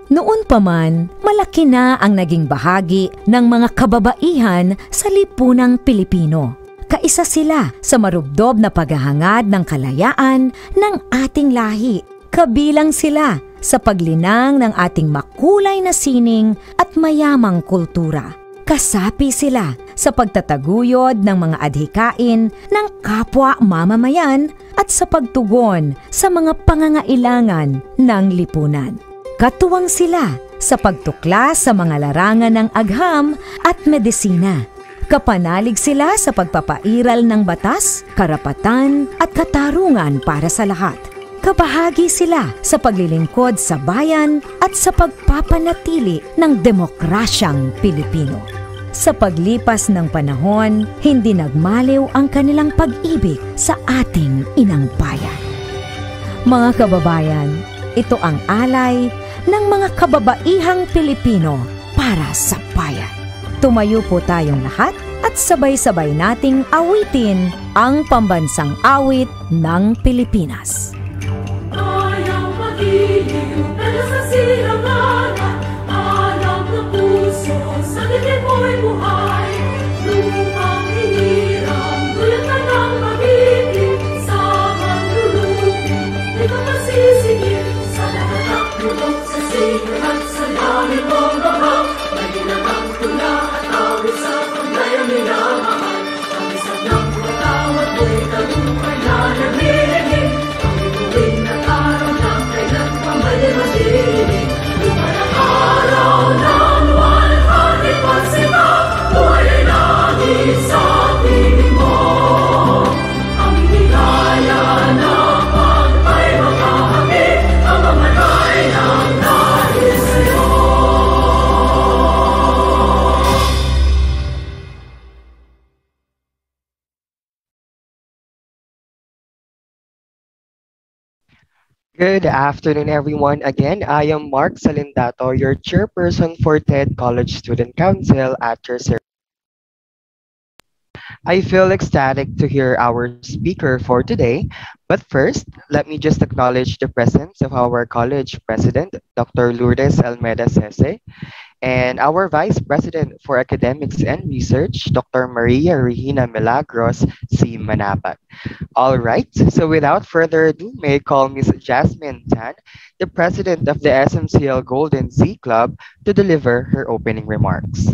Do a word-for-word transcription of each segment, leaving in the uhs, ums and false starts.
Noon pa man, malaki na ang naging bahagi ng mga kababaihan sa lipunang Pilipino. Kaisa sila sa marubdob na paghahangad ng kalayaan ng ating lahi. Kabilang sila sa paglinang ng ating makulay na sining at mayamang kultura. Kasapi sila sa pagtataguyod ng mga adhikain ng kapwa mamamayan at sa pagtugon sa mga pangangailangan ng lipunan. Katuwang sila sa pagtuklas sa mga larangan ng agham at medisina. Kapanalig sila sa pagpapairal ng batas, karapatan at katarungan para sa lahat. Kabahagi sila sa paglilingkod sa bayan at sa pagpapanatili ng demokrasyang Pilipino. Sa paglipas ng panahon, hindi nagmaliw ang kanilang pag-ibig sa ating inang bayan. Mga kababayan, ito ang alay ng mga kababaihang Pilipino para sa bayan. Tumayo po tayong lahat at sabay-sabay nating awitin ang pambansang awit ng Pilipinas. Ayaw magiliw, pero sa silangan, alam ng puso, sa dilim mo'y buhay. Lupang hinirang, dulot na ng pag-ibig, sa manlulupin, di ka masisingil, sa lahat ng lulok, sa silang at sa lalim mong bahaw, may ginatang tula at awit sa paglayang minamahal. Ang isang ng patawad mo'y tagumpay na nagmilingin, ang inuwin ng araw na kailan pa may madilim. Lumalang araw ng walhati pagsita, buhay ay langit sa piling mo. Ang higaya na pag ay makahamit, ang mamatay ng dahil sa'yo. Good afternoon, everyone. Again, I am Mark Salindato, your chairperson for TED College Student Council at your service. I feel ecstatic to hear our speaker for today, but first, let me just acknowledge the presence of our college president, Doctor Lourdes Almeida Sese, and our Vice President for Academics and Research, Doctor Maria Regina Milagros C. Manabat. All right, so without further ado, may I call Miz Jasmine Tan, the President of the S M C L Golden Z Club, to deliver her opening remarks.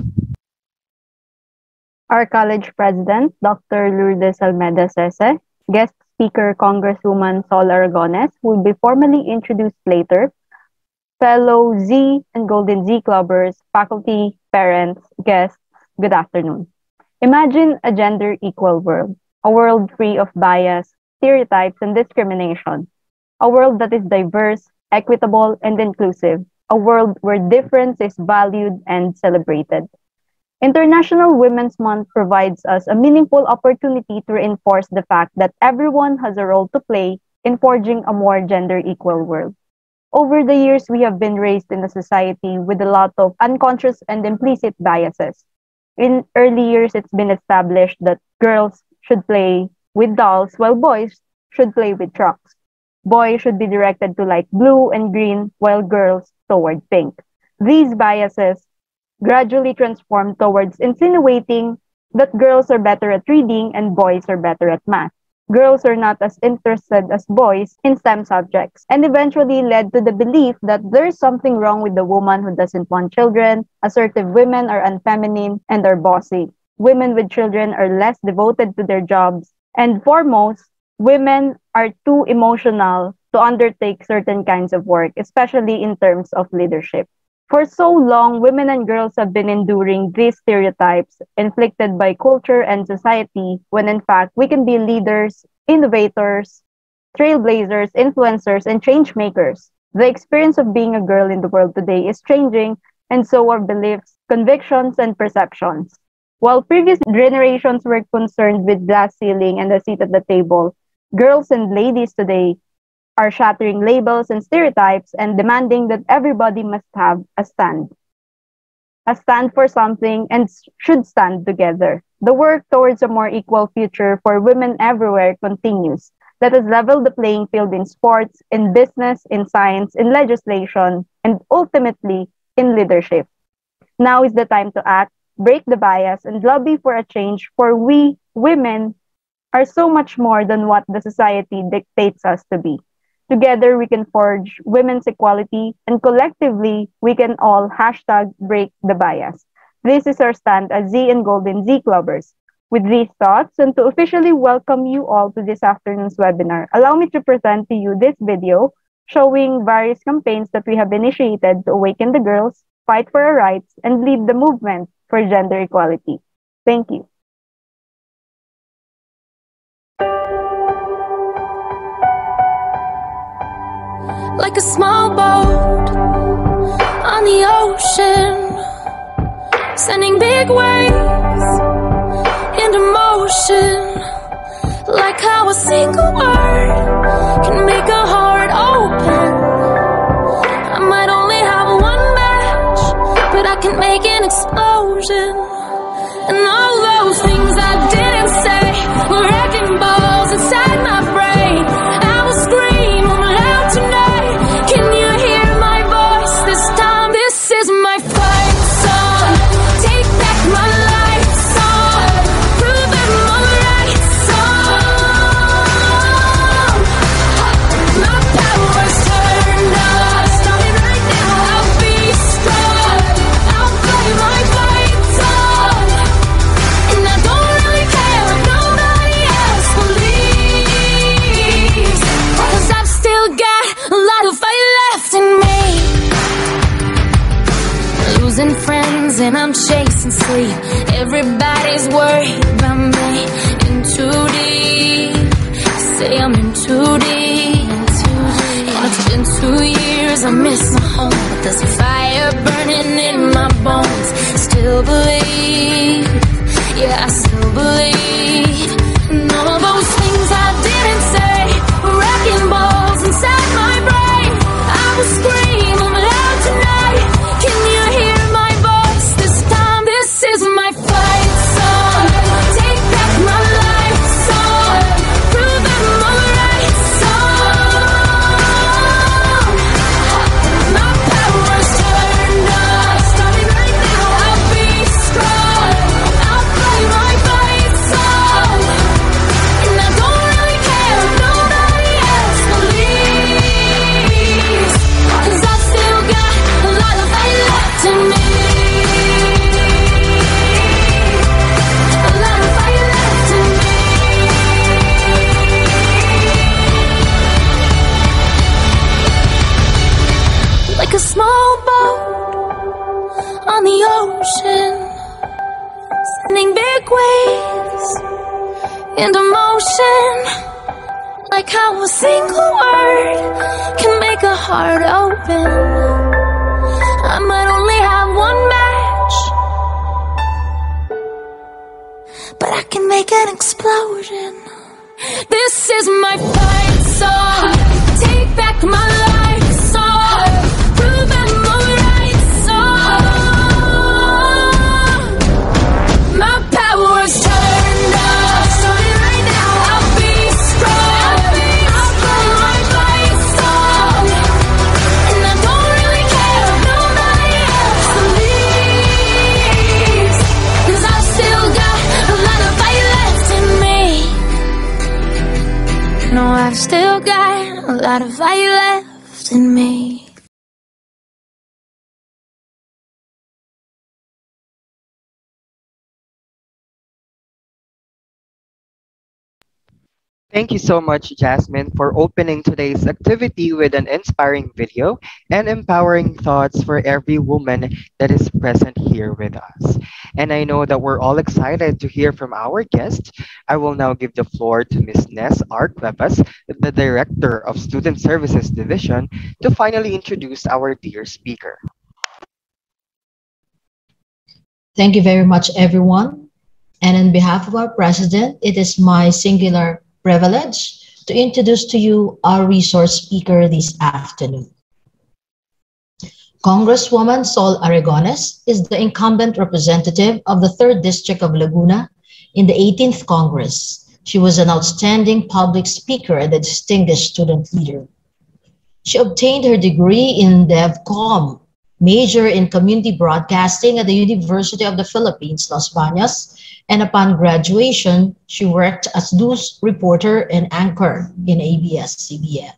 Our College President, Doctor Lourdes Almeida Sese, guest speaker Congresswoman Sol Aragones, will be formally introduced later. Fellow Z and Golden Z Clubbers, faculty, parents, guests, good afternoon. Imagine a gender-equal world, a world free of bias, stereotypes, and discrimination, a world that is diverse, equitable, and inclusive, a world where difference is valued and celebrated. International Women's Month provides us a meaningful opportunity to reinforce the fact that everyone has a role to play in forging a more gender-equal world. Over the years, we have been raised in a society with a lot of unconscious and implicit biases. In early years, it's been established that girls should play with dolls while boys should play with trucks. Boys should be directed to like blue and green while girls toward pink. These biases gradually transformed towards insinuating that girls are better at reading and boys are better at math. Girls are not as interested as boys in STEM subjects, and eventually led to the belief that there is something wrong with the woman who doesn't want children. Assertive women are unfeminine and are bossy. Women with children are less devoted to their jobs. And foremost, women are too emotional to undertake certain kinds of work, especially in terms of leadership. For so long, women and girls have been enduring these stereotypes inflicted by culture and society, when in fact we can be leaders, innovators, trailblazers, influencers, and change makers. The experience of being a girl in the world today is changing, and so are beliefs, convictions, and perceptions. While previous generations were concerned with glass ceiling and a seat at the table, girls and ladies today are shattering labels and stereotypes and demanding that everybody must have a stand. A stand for something and should stand together. The work towards a more equal future for women everywhere continues. Let us level the playing field in sports, in business, in science, in legislation, and ultimately in leadership. Now is the time to act, break the bias, and lobby for a change, for we, women, are so much more than what the society dictates us to be. Together, we can forge women's equality, and collectively, we can all hashtag break the bias. This is our stand as Z and Golden Z Clubbers. With these thoughts, and to officially welcome you all to this afternoon's webinar, allow me to present to you this video showing various campaigns that we have initiated to awaken the girls, fight for our rights, and lead the movement for gender equality. Thank you. Like a small boat on the ocean, sending big waves into motion. Like how a single word can make a heart open. I might only have one match, but I can make an explosion. And all those things I didn't say were wrecking balls inside my brain. I will scream loud tonight. Can you hear my voice this time? This is my fight song. Take back my life song. Prove I'm on the right song. My power's turned on. Starting right now. I'll be strong. I'll play my fight song. And I don't really care if nobody else believes, 'cause I've still got a lot of fight left in me. Losing friends and I'm chasing sleep. Everybody's worried about me. In too deep. Say I'm in too deep. And it's been two years, I miss my home, but there's a fire burning in my bones. Still believe, yeah, I still believe. And all of those things I didn't say were wrecking balls inside my brain. I will scream loud tonight. Can you hear my voice this time? This is my fight song. Take back my life song. Prove I'm on the right song. My power's turned on. Starting right now. I'll be strong. I'll play my fight song. And I don't really care if nobody else believes, 'cause I've still got a lot of fight left in me. A lot of fight left in me. Like a small boat on the ocean, sending big waves into motion. Like how a single word can make a heart open. I might only have one match, but I can make an explosion. This is my fight song. Take back my life song. Prove I'm on the right song. My power's turned on. Starting right now. I'll be strong. I'll play my fight song. And I don't really care if nobody else believes, 'cause I've still got a lot of fight left in me. No, I've still got a lot of fight left in me. Thank you so much, Jasmine, for opening today's activity with an inspiring video and empowering thoughts for every woman that is present here with us. And I know that we're all excited to hear from our guest. I will now give the floor to Miz Ness R. Cuevas, the Director of Student Services Division, to finally introduce our dear speaker. Thank you very much, everyone. And on behalf of our president, it is my singular privilege to introduce to you our resource speaker this afternoon. Congresswoman Sol Aragones is the incumbent representative of the third District of Laguna in the eighteenth Congress. She was an outstanding public speaker and a distinguished student leader. She obtained her degree in DevCom, major in community broadcasting at the University of the Philippines, Las Bañas, and upon graduation, she worked as news reporter and anchor in A B S C B N.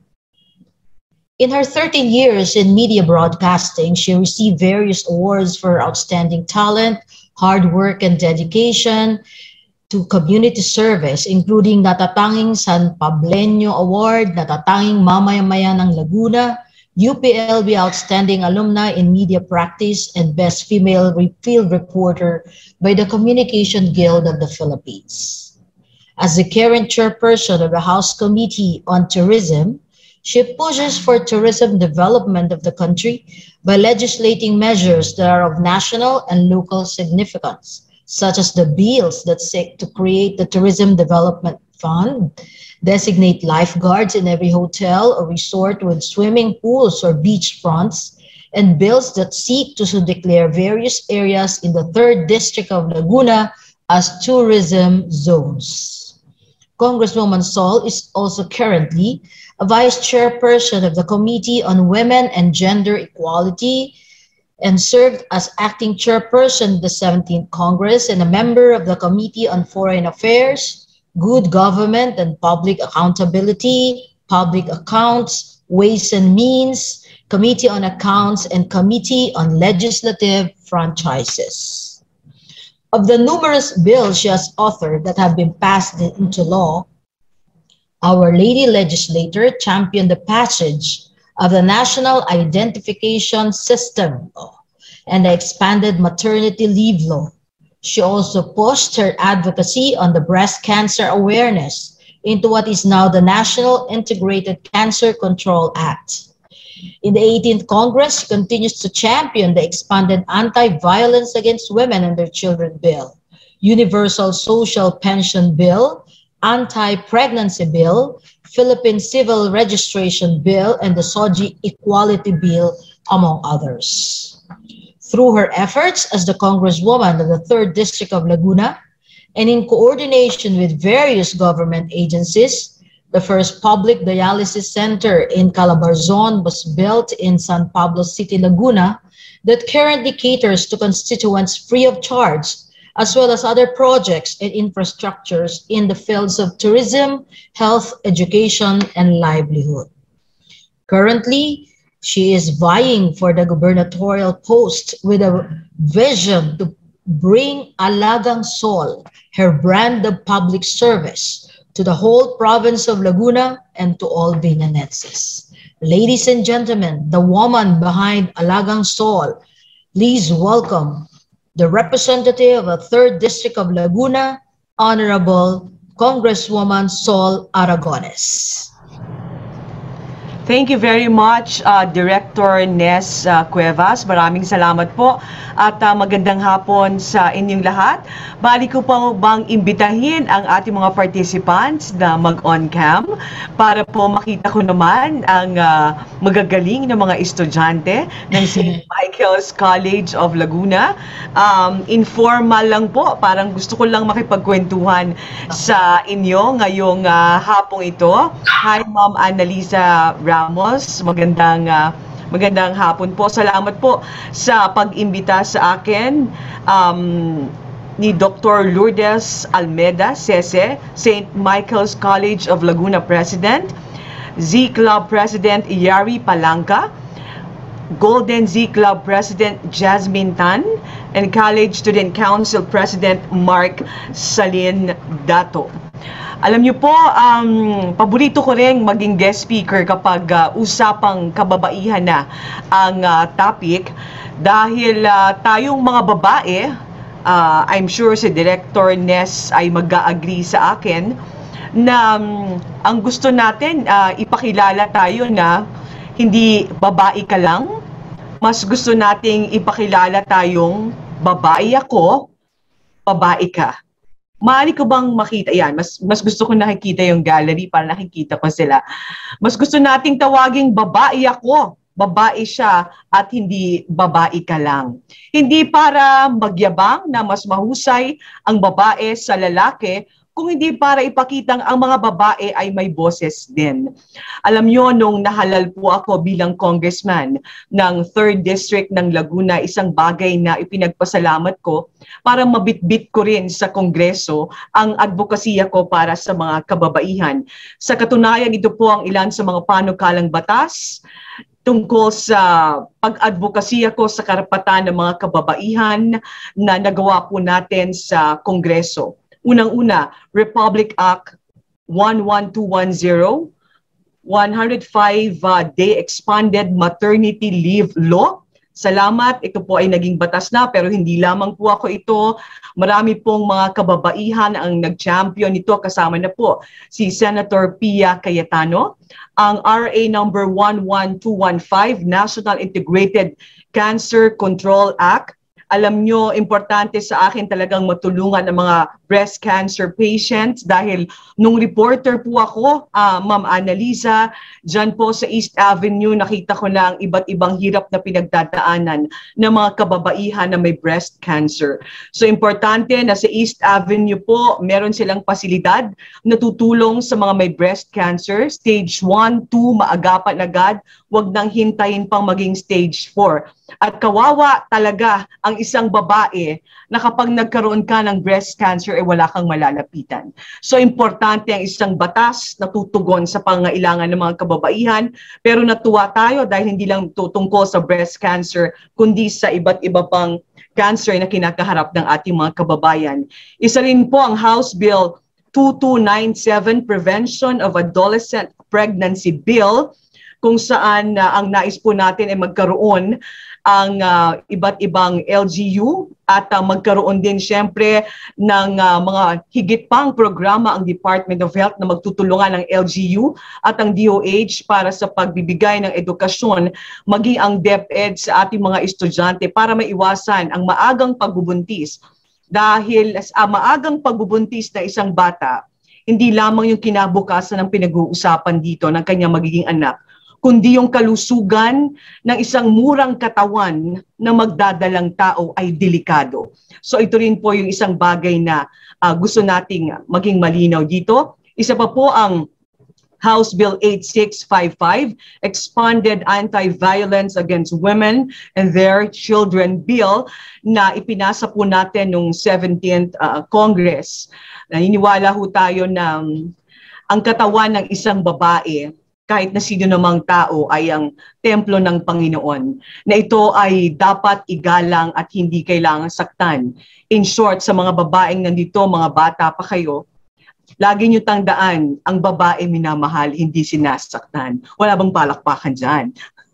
In her thirteen years in media broadcasting, she received various awards for outstanding talent, hard work, and dedication to community service, including Natatanging San Pableño Award, Natatanging Mamaya-maya ng Laguna, U P L B Outstanding Alumni in Media Practice, and Best Female Field Reporter by the Communication Guild of the Philippines. As the current chairperson of the House Committee on Tourism, she pushes for tourism development of the country by legislating measures that are of national and local significance, such as the bills that seek to create the Tourism Development Fund, designate lifeguards in every hotel or resort with swimming pools or beach fronts, and bills that seek to declare various areas in the third District of Laguna as tourism zones. Congresswoman Sol is also currently a vice chairperson of the Committee on Women and Gender Equality, and served as acting chairperson of the seventeenth Congress and a member of the Committee on Foreign Affairs, Good Government and Public Accountability, Public Accounts, Ways and Means, Committee on Accounts, and Committee on Legislative Franchises. Of the numerous bills she has authored that have been passed into law, Our Lady Legislator championed the passage of the National Identification System Law and the expanded maternity leave law. She also pushed her advocacy on the breast cancer awareness into what is now the National Integrated Cancer Control Act. In the eighteenth Congress, she continues to champion the expanded Anti-Violence Against Women and Their Children Bill, Universal Social Pension Bill, Anti-Pregnancy Bill, Philippine Civil Registration Bill, and the SOGI Equality Bill, among others. Through her efforts as the Congresswoman of the third District of Laguna, and in coordination with various government agencies, the first public dialysis center in Calabarzon was built in San Pablo City, Laguna, that currently caters to constituents free of charge, as well as other projects and infrastructures in the fields of tourism, health, education, and livelihood. Currently, she is vying for the gubernatorial post with a vision to bring Alagang Sol, her brand of public service, to the whole province of Laguna and to all Binanenses. Ladies and gentlemen, the woman behind Alagang Sol, please welcome the representative of the third District of Laguna, Honorable Congresswoman Sol Aragones. Thank you very much, uh, Director Nes uh, Cuevas. Maraming salamat po at uh, magandang hapon sa inyong lahat. Bali ko pa bang imbitahin ang ating mga participants na mag-on-cam para po makita ko naman ang uh, magagaling na mga estudyante ng Saint Michael's College of Laguna. Um, informal lang po, parang gusto ko lang makipagkwentuhan sa inyo ngayong uh, hapong ito. Hi, Ma'am Annalisa Ramos, magandang uh, magandang hapon po. Salamat po sa pag-imbita sa akin um, ni Doctor Lourdes Almeda Sese, Saint Michael's College of Laguna President, Z Club President Yari Palanca, Golden Z Club President Jasmine Tan, and College Student Council President Mark Salin Dato. Alam niyo po, um, paborito ko rin maging guest speaker kapag uh, usapang kababaihan na ang uh, topic dahil uh, tayong mga babae, uh, I'm sure si Director Nes ay mag-agree sa akin na um, ang gusto natin uh, ipakilala tayo na hindi babae ka lang, mas gusto nating ipakilala tayong babae ako, babae ka. Maaari ko bang makita, yan, mas, mas gusto ko nakikita yung gallery para nakikita ko sila. Mas gusto nating tawaging babae ako, babae siya at hindi babae ka lang. Hindi para magyabang na mas mahusay ang babae sa lalaki, kung hindi para ipakitang ang mga babae ay may boses din. Alam nyo, nung nahalal po ako bilang congressman ng third District ng Laguna, isang bagay na ipinagpasalamat ko para mabitbit ko rin sa Kongreso ang advokasya ko para sa mga kababaihan. Sa katunayan, ito po ang ilan sa mga panukalang batas tungkol sa pag-advokasya ko sa karapatan ng mga kababaihan na nagawa po natin sa Kongreso. Unang-una, Republic Act one one two one zero, one oh five uh, day expanded maternity leave law. Salamat, ito po ay naging batas na, pero hindi lamang po ako ito. Marami pong mga kababaihan ang nag-champion nito, kasama na po si Senator Pia Cayetano. Ang R A number one one two one five, National Integrated Cancer Control Act. Alam nyo, importante sa akin talagang matulungan ang mga breast cancer patients dahil nung reporter po ako, uh, Ma'am Annalisa, dyan po sa East Avenue, nakita ko na ang iba't ibang hirap na pinagdadaanan ng mga kababaihan na may breast cancer. So importante na sa East Avenue po, meron silang pasilidad na tutulong sa mga may breast cancer, stage one, two, maagapan agad, wag nang hintayin pang maging stage four. At kawawa talaga ang isang babae na kapag nagkaroon ka ng breast cancer ay eh, wala kang malalapitan. So importante ang isang batas na tutugon sa pangailangan ng mga kababaihan, pero natuwa tayo dahil hindi lang tutungkol sa breast cancer kundi sa iba't iba pang cancer na kinakaharap ng ating mga kababayan. Isa rin po ang House Bill two two nine seven, Prevention of Adolescent Pregnancy Bill, kung saan uh, ang nais po natin ay magkaroon ang uh, iba't ibang L G U at uh, magkaroon din siyempre ng uh, mga higit pang programa ang Department of Health na magtutulungan ng L G U at ang D O H para sa pagbibigay ng edukasyon, maging ang DepEd sa ating mga estudyante para maiwasan ang maagang pagbubuntis. Dahil sa uh, maagang pagbubuntis na isang bata, hindi lamang yung kinabukasan ng pinag-uusapan dito ng kanyang magiging anak, kundi yung kalusugan ng isang murang katawan na magdadalang tao ay delikado. So ito rin po yung isang bagay na uh, gusto nating maging malinaw dito. Isa pa po ang House Bill eight six five five, Expanded Anti-Violence Against Women and Their Children Bill, na ipinasa po natin noong seventeenth uh, Congress. Naniniwala ho tayo na ang katawan ng isang babae, kahit na sino namang tao, ay ang templo ng Panginoon, na ito ay dapat igalang at hindi kailangan saktan. In short, sa mga babaeng nandito, mga bata pa kayo, lagi nyo tandaan, ang babae minamahal, hindi sinasaktan. Wala bang palakpakan dyan?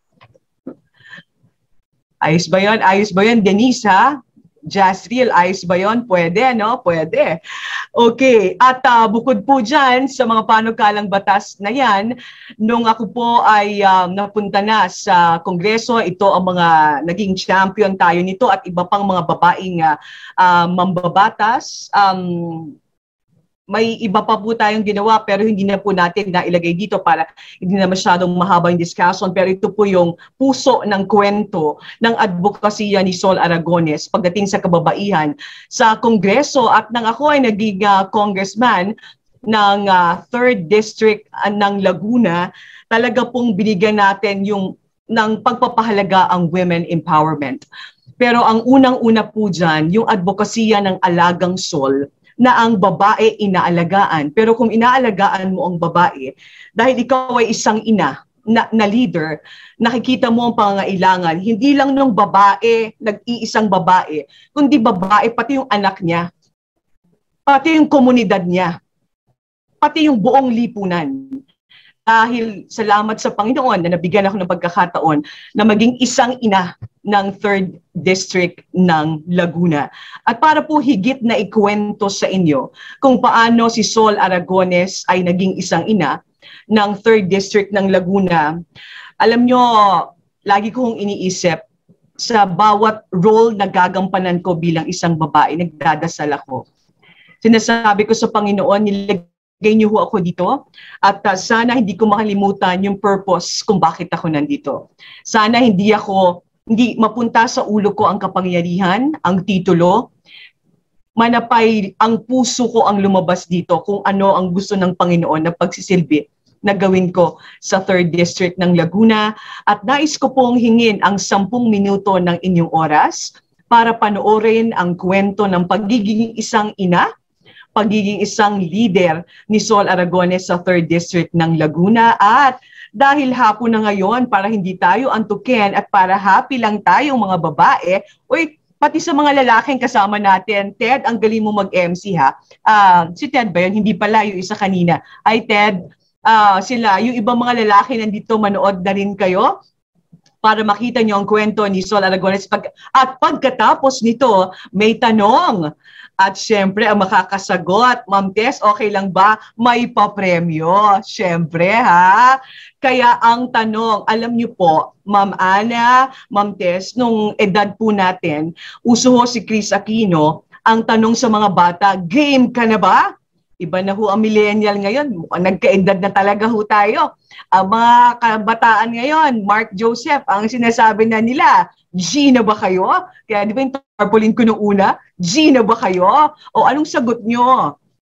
Ayos ba yun? Ayos ba yun, Denise, ha? Jasriel, ayos ba yun? Pwede, no? Pwede. Okay, at uh, bukod po dyan sa mga panukalang batas na yan, nung ako po ay um, napunta na sa Kongreso, ito ang mga naging champion tayo nito at iba pang mga babaeng uh, uh, mambabatas. Um, May iba pa po tayong ginawa pero hindi na po natin nailagay dito para hindi na masyadong mahaba yung discussion. Pero ito po yung puso ng kwento ng advokasya ni Sol Aragones pagdating sa kababaihan sa Kongreso. At nang ako ay naging uh, congressman ng uh, third District uh, ng Laguna, talaga pong binigyan natin yung ng pagpapahalaga ang women empowerment. Pero ang unang-una po dyan, yung advokasya ng Alagang Sol, na ang babae inaalagaan. Pero kung inaalagaan mo ang babae, dahil ikaw ay isang ina na, na leader, nakikita mo ang pangangailangan, hindi lang ng babae, nag-iisang babae, kundi babae, pati yung anak niya, pati yung komunidad niya, pati yung buong lipunan. Dahil salamat sa Panginoon na nabigyan ako ng pagkakataon na maging isang ina ng third District ng Laguna. At para po higit na ikwento sa inyo kung paano si Sol Aragones ay naging isang ina ng third District ng Laguna, alam nyo, lagi kong iniisip sa bawat role na gagampanan ko bilang isang babae, nagdadasal ako. Sinasabi ko sa Panginoon, nilag ganyo ho ako dito at uh, sana hindi ko makalimutan yung purpose kung bakit ako nandito. Sana hindi ako, hindi mapunta sa ulo ko ang kapangyarihan, ang titulo, manapay ang puso ko ang lumabas dito kung ano ang gusto ng Panginoon na pagsisilbi na gawin ko sa third District ng Laguna. At nais ko pong hingin ang sampung minuto ng inyong oras para panoorin ang kwento ng pagiging isang ina, pagiging isang leader ni Sol Aragones sa third District ng Laguna. At dahil hapon na ngayon, para hindi tayo antukin at para happy lang tayong mga babae, uy, pati sa mga lalaking kasama natin, Ted, ang galing mo mag-M C ha. Uh, si Ted ba yun? Hindi pala, yung isa kanina. Ay Ted, uh, sila, yung ibang mga lalaki nandito, manood na rin kayo para makita nyo ang kwento ni Sol Aragones. Pag, at pagkatapos nito, may tanong. At syempre, ang makakasagot, Ma'am Tess, okay lang ba? May papremyo. Syempre, ha? Kaya ang tanong, alam niyo po, Ma'am Ana, Ma'am Tess, nung edad po natin, uso ho si Chris Aquino, ang tanong sa mga bata, game ka na ba? Iba na ho ang millennial ngayon. Nagkaedad na talaga ho tayo. Ang mga kabataan ngayon, Mark Joseph, ang sinasabi na nila, G na ba kayo? Kaya di ba yung tarpaulin ko nung una? G na ba kayo? O anong sagot nyo?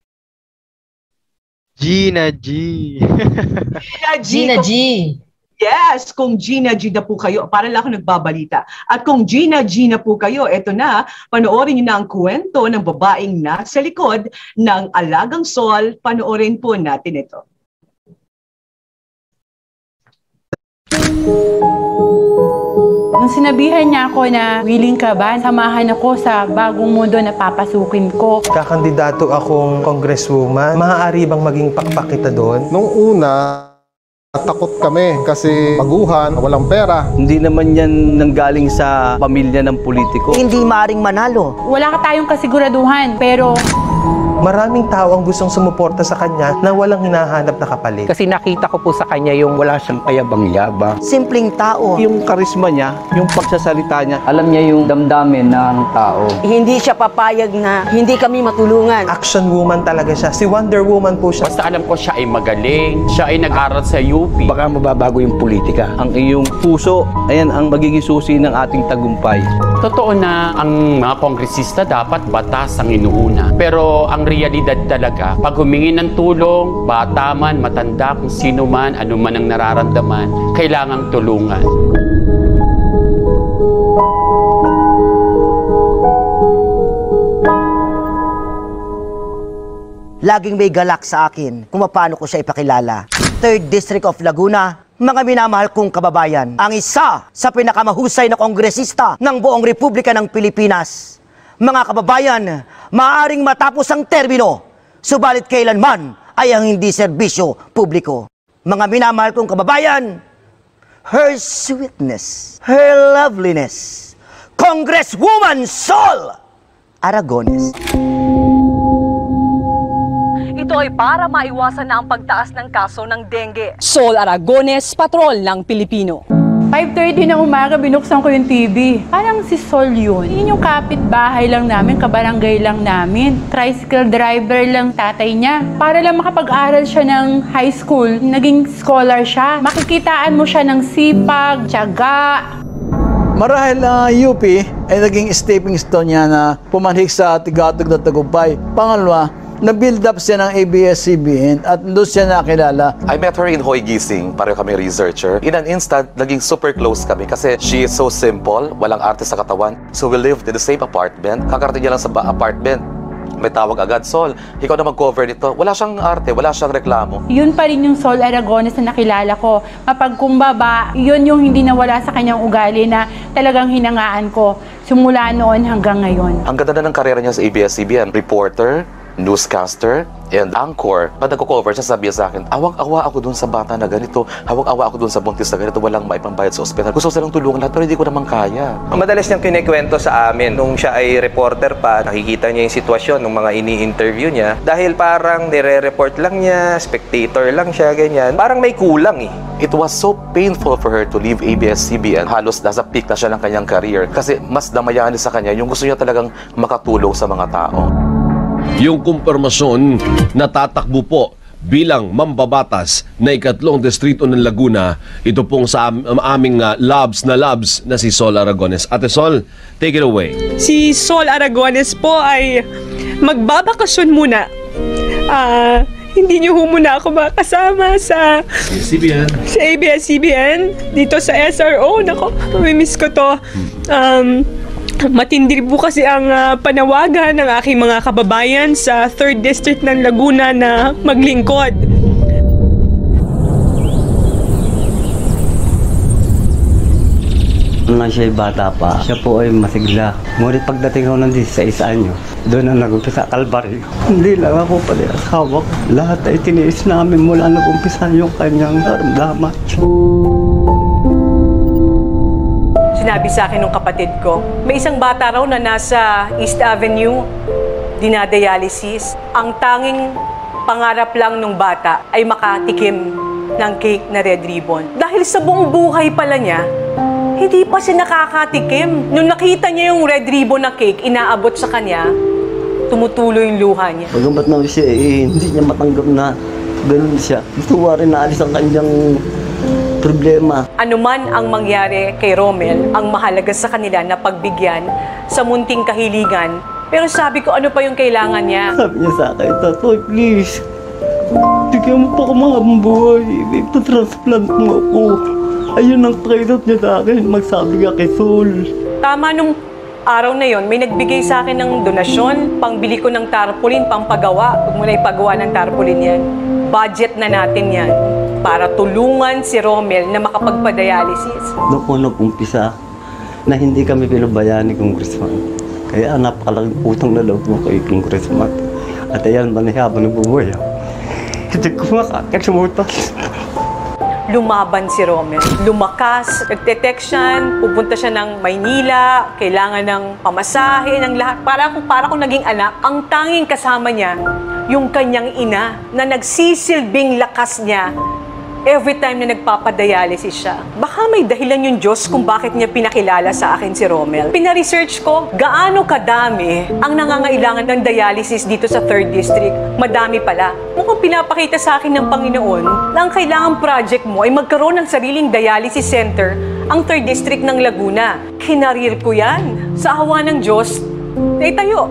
G na G. Gina G. Gina G. Yes, kung Gina G na po kayo, para lang ako nagbabalita. At kung Gina G na po kayo, eto na, panoorin niyo na ang kwento ng babaeng nasa likod ng Alagang Sol. Panoorin po natin ito. Nung sinabihan niya ako na willing ka ba, samahan ako sa bagong mundo na papasukin ko. Kakandidato akong congresswoman. Maaari bang maging pakpakita doon? Nung una, takot kami kasi baguhan, walang pera. Hindi naman yan nanggaling sa pamilya ng politiko. Hindi maring manalo. Wala ka tayong kasiguraduhan, pero Maraming tao ang gustong sumuporta sa kanya na walang hinahanap na kapalit. Kasi nakita ko po sa kanya yung wala siyang kayabang-yabang. Simpleng tao. Yung karisma niya, yung pagsasalita niya, alam niya yung damdamin ng tao. Hindi siya papayag na hindi kami matulungan. Action woman talaga siya. Si Wonder Woman po siya. Basta alam ko siya ay magaling, siya ay nag-aral sa U P. Baka mababago yung politika. Ang iyong puso, ayan ang magiging susi ng ating tagumpay. Totoo na ang mga kongresista dapat batas ang inuuna. Pero ang realidad talaga, pag humingi ng tulong, bata man, matanda, kung sino man, ano man ang nararamdaman, kailangang tulungan. Laging may galak sa akin kung paano ko siya ipakilala. third District of Laguna, mga minamahal kong kababayan, ang isa sa pinakamahusay na kongresista ng buong Republika ng Pilipinas. Mga kababayan, maaaring matapos ang termino, subalit kailanman ay ang hindi serbisyo publiko. Mga minamahal kong kababayan, her sweetness, her loveliness, Congresswoman Sol Aragones. Ito ay para maiwasan na ang pagtaas ng kaso ng dengue. Sol Aragones, patrol ng Pilipino. five thirty na umaga, binuksan ko yung T V. Parang si Sol yun. Yun yung kapitbahay lang namin, kabarangay lang namin. Tricycle driver lang tatay niya. Para lang makapag-aral siya ng high school, naging scholar siya. Makikitaan mo siya ng sipag, tiyaga. Marahil ang uh, U P ay naging stepping stone niya na pumanhik sa tigatog na tagumpay. Pangalawa, na-build up siya ng A B S C B N at doon siya nakilala. I met her in Hoy Gising, pareho kami researcher. In an instant, naging super close kami kasi she is so simple, walang arte sa katawan. So we lived in the same apartment. Kakarating niya lang sa apartment, may tawag agad, Sol, ikaw na mag-cover nito. Wala siyang arte, wala siyang reklamo. Yun pa rin yung Sol Aragones na nakilala ko. Mapagkumbaba, yun yung hindi nawala sa kanyang ugali na talagang hinangaan ko simula noon hanggang ngayon. Ang ganda na ng karera niya sa A B S C B N. Reporter, newscaster, and anchor. Pag nagko-cover siya, sabi sa akin, awang-awa ako dun sa bata na ganito, awang-awa ako dun sa buntis na ganito, walang maipambayad sa ospital. Gusto ko silang tulungan lahat, pero hindi ko naman kaya. Madalas niyang kinikwento sa amin, nung siya ay reporter pa, nakikita niya yung sitwasyon ng mga ini-interview niya, dahil parang nire-report lang niya, spectator lang siya, ganyan. Parang may kulang eh. It was so painful for her to leave A B S C B N. Halos nasa peak na siya ng kanyang career. Kasi mas damayanin sa kanya yung gusto niya talagang makatulong sa mga tao. Yung kumpirmasyon na tatakbo po bilang mambabatas na ikatlong distrito ng Laguna. Ito pong sa am- aming uh, labs na labs na si Sol Aragones. Ate Sol, take it away. Si Sol Aragones po ay magbabakasyon muna. Ah... Uh, Hindi niyo ho muna ako makasama sa C B N. Sa A B S C B N dito sa S R O. Nako, mamimiss ko to. Um, matindi po kasi ang uh, panawagan ng aking mga kababayan sa third District ng Laguna na maglingkod. Nung siya ay bata pa, siya po ay masigla. Ngunit pagdating ko ng disiseis anyos, doon ang nag-umpisa kalbaryo. Hindi lang ako pala asawa ko. Lahat ay tiniis namin mula nag-umpisa yung kanyang naramdaman. Sinabi sa akin ng kapatid ko, may isang bata raw na nasa East Avenue, dinadialysis. Ang tanging pangarap lang ng bata ay makatikim ng cake na red ribbon. Dahil sa buong buhay pala niya, hindi pa siya nakakatikim. Nung nakita niya yung red ribbon na cake, inaabot sa kanya, tumutuloy yung luha niya. Bagamat na siya, eh, hindi niya matanggap na ganun siya. Gusto nga rin naalis ang kanyang problema. Ano man ang mangyari kay Romel, ang mahalaga sa kanila na pagbigyan sa munting kahiligan. Pero sabi ko, ano pa yung kailangan niya? Sabi niya sa akin, Tatoy, please, bigyan mo pa ako mga buhay. Ito-transplant mo ako. Ayun ang pakidot niya sa akin, magsabi ka kay Sol. Tama nung araw na yon, may nagbigay sa akin ng donasyon, pangbili ko ng tarpaulin, pampagawa. Huwag mo na ipagawa ng tarpaulin yan. Budget na natin yan para tulungan si Romel na makapagpa-dialysis. Doon ko nag-umpisa na hindi kami pinabayaan ni Congressman. Kaya napakalaking utang na loob mo kay Congressman. At ayan, manihaba ng buhay. Hindi ko makakasumutas. Lumaban si Romel. Lumakas, nagte-text siya, pupunta siya ng Maynila, kailangan ng pamasahe, ng lahat. Para kung para kung naging anak, ang tanging kasama niya, yung kanyang ina, na nagsisilbing lakas niya every time na nagpapadialysis siya. Baka may dahilan yung Diyos kung bakit niya pinakilala sa akin si Romel. Pina-research ko, gaano kadami ang nangangailangan ng dialysis dito sa third District. Madami pala. Mukhang pinapakita sa akin ng Panginoon na ang kailangang project mo ay magkaroon ng sariling dialysis center ang third District ng Laguna. Kinarir ko yan. Sa awa ng Diyos, na itayo.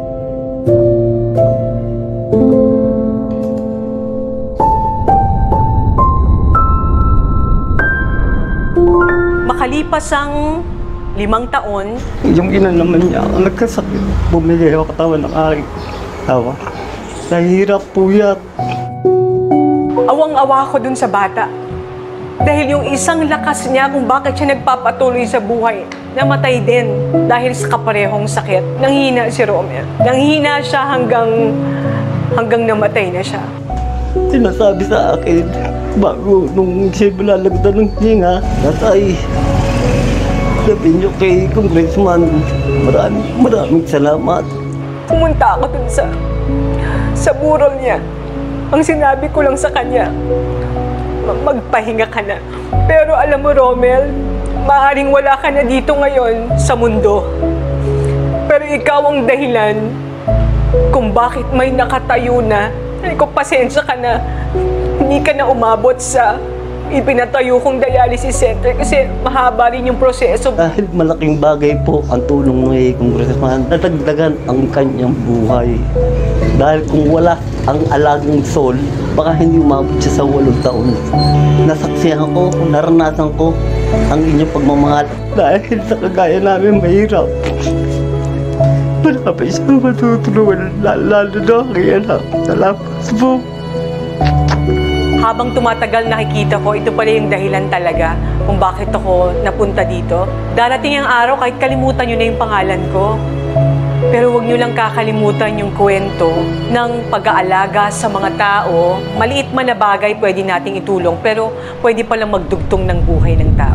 Makalipas ang limang taon, yung ina naman niya, nagkasakit. Bumili ako katawan ng aking tawa. Nahihirap po yan. Awang-awa ko dun sa bata. Dahil yung isang lakas niya kung bakit siya nagpapatuloy sa buhay, namatay din dahil sa kaparehong sakit. Nanghina si Romel. Nanghina siya hanggang, hanggang namatay na siya. Sinasabi sa akin, bago nung siya malalagdan ng hininga, natay. Sabi niyo kay Congressman, maraming, maraming salamat. Pumunta ako dun sa, sa burol niya. Ang sinabi ko lang sa kanya, magpahinga ka na. Pero alam mo, Romel, maaaring wala ka na dito ngayon sa mundo. Pero ikaw ang dahilan kung bakit may nakatayo na. Ay ko, pasensya ka na. Hindi ka na umabot sa ipinatayo kong dialysis center kasi mahaba rin yung proseso. Dahil malaking bagay po ang tulong ng Congressman, natagdagan ang kanyang buhay. Dahil kung wala ang alagang Sol, baka hindi umabot siya sa walong taon. Nasaksihan ko, naranasan ko ang inyong pagmamahal. Dahil sa kagaya namin mahirap, marami siyang matutulungan, lalo na aking anak. Salamat po. Habang tumatagal, nakikita ko, ito pala yung dahilan talaga kung bakit ako napunta dito. Darating ang araw, kahit kalimutan nyo na yung pangalan ko. Pero huwag nyo lang kakalimutan yung kwento ng pag-aalaga sa mga tao. Maliit man na bagay pwede nating itulong, pero pwede palang magdugtong ng buhay ng tao.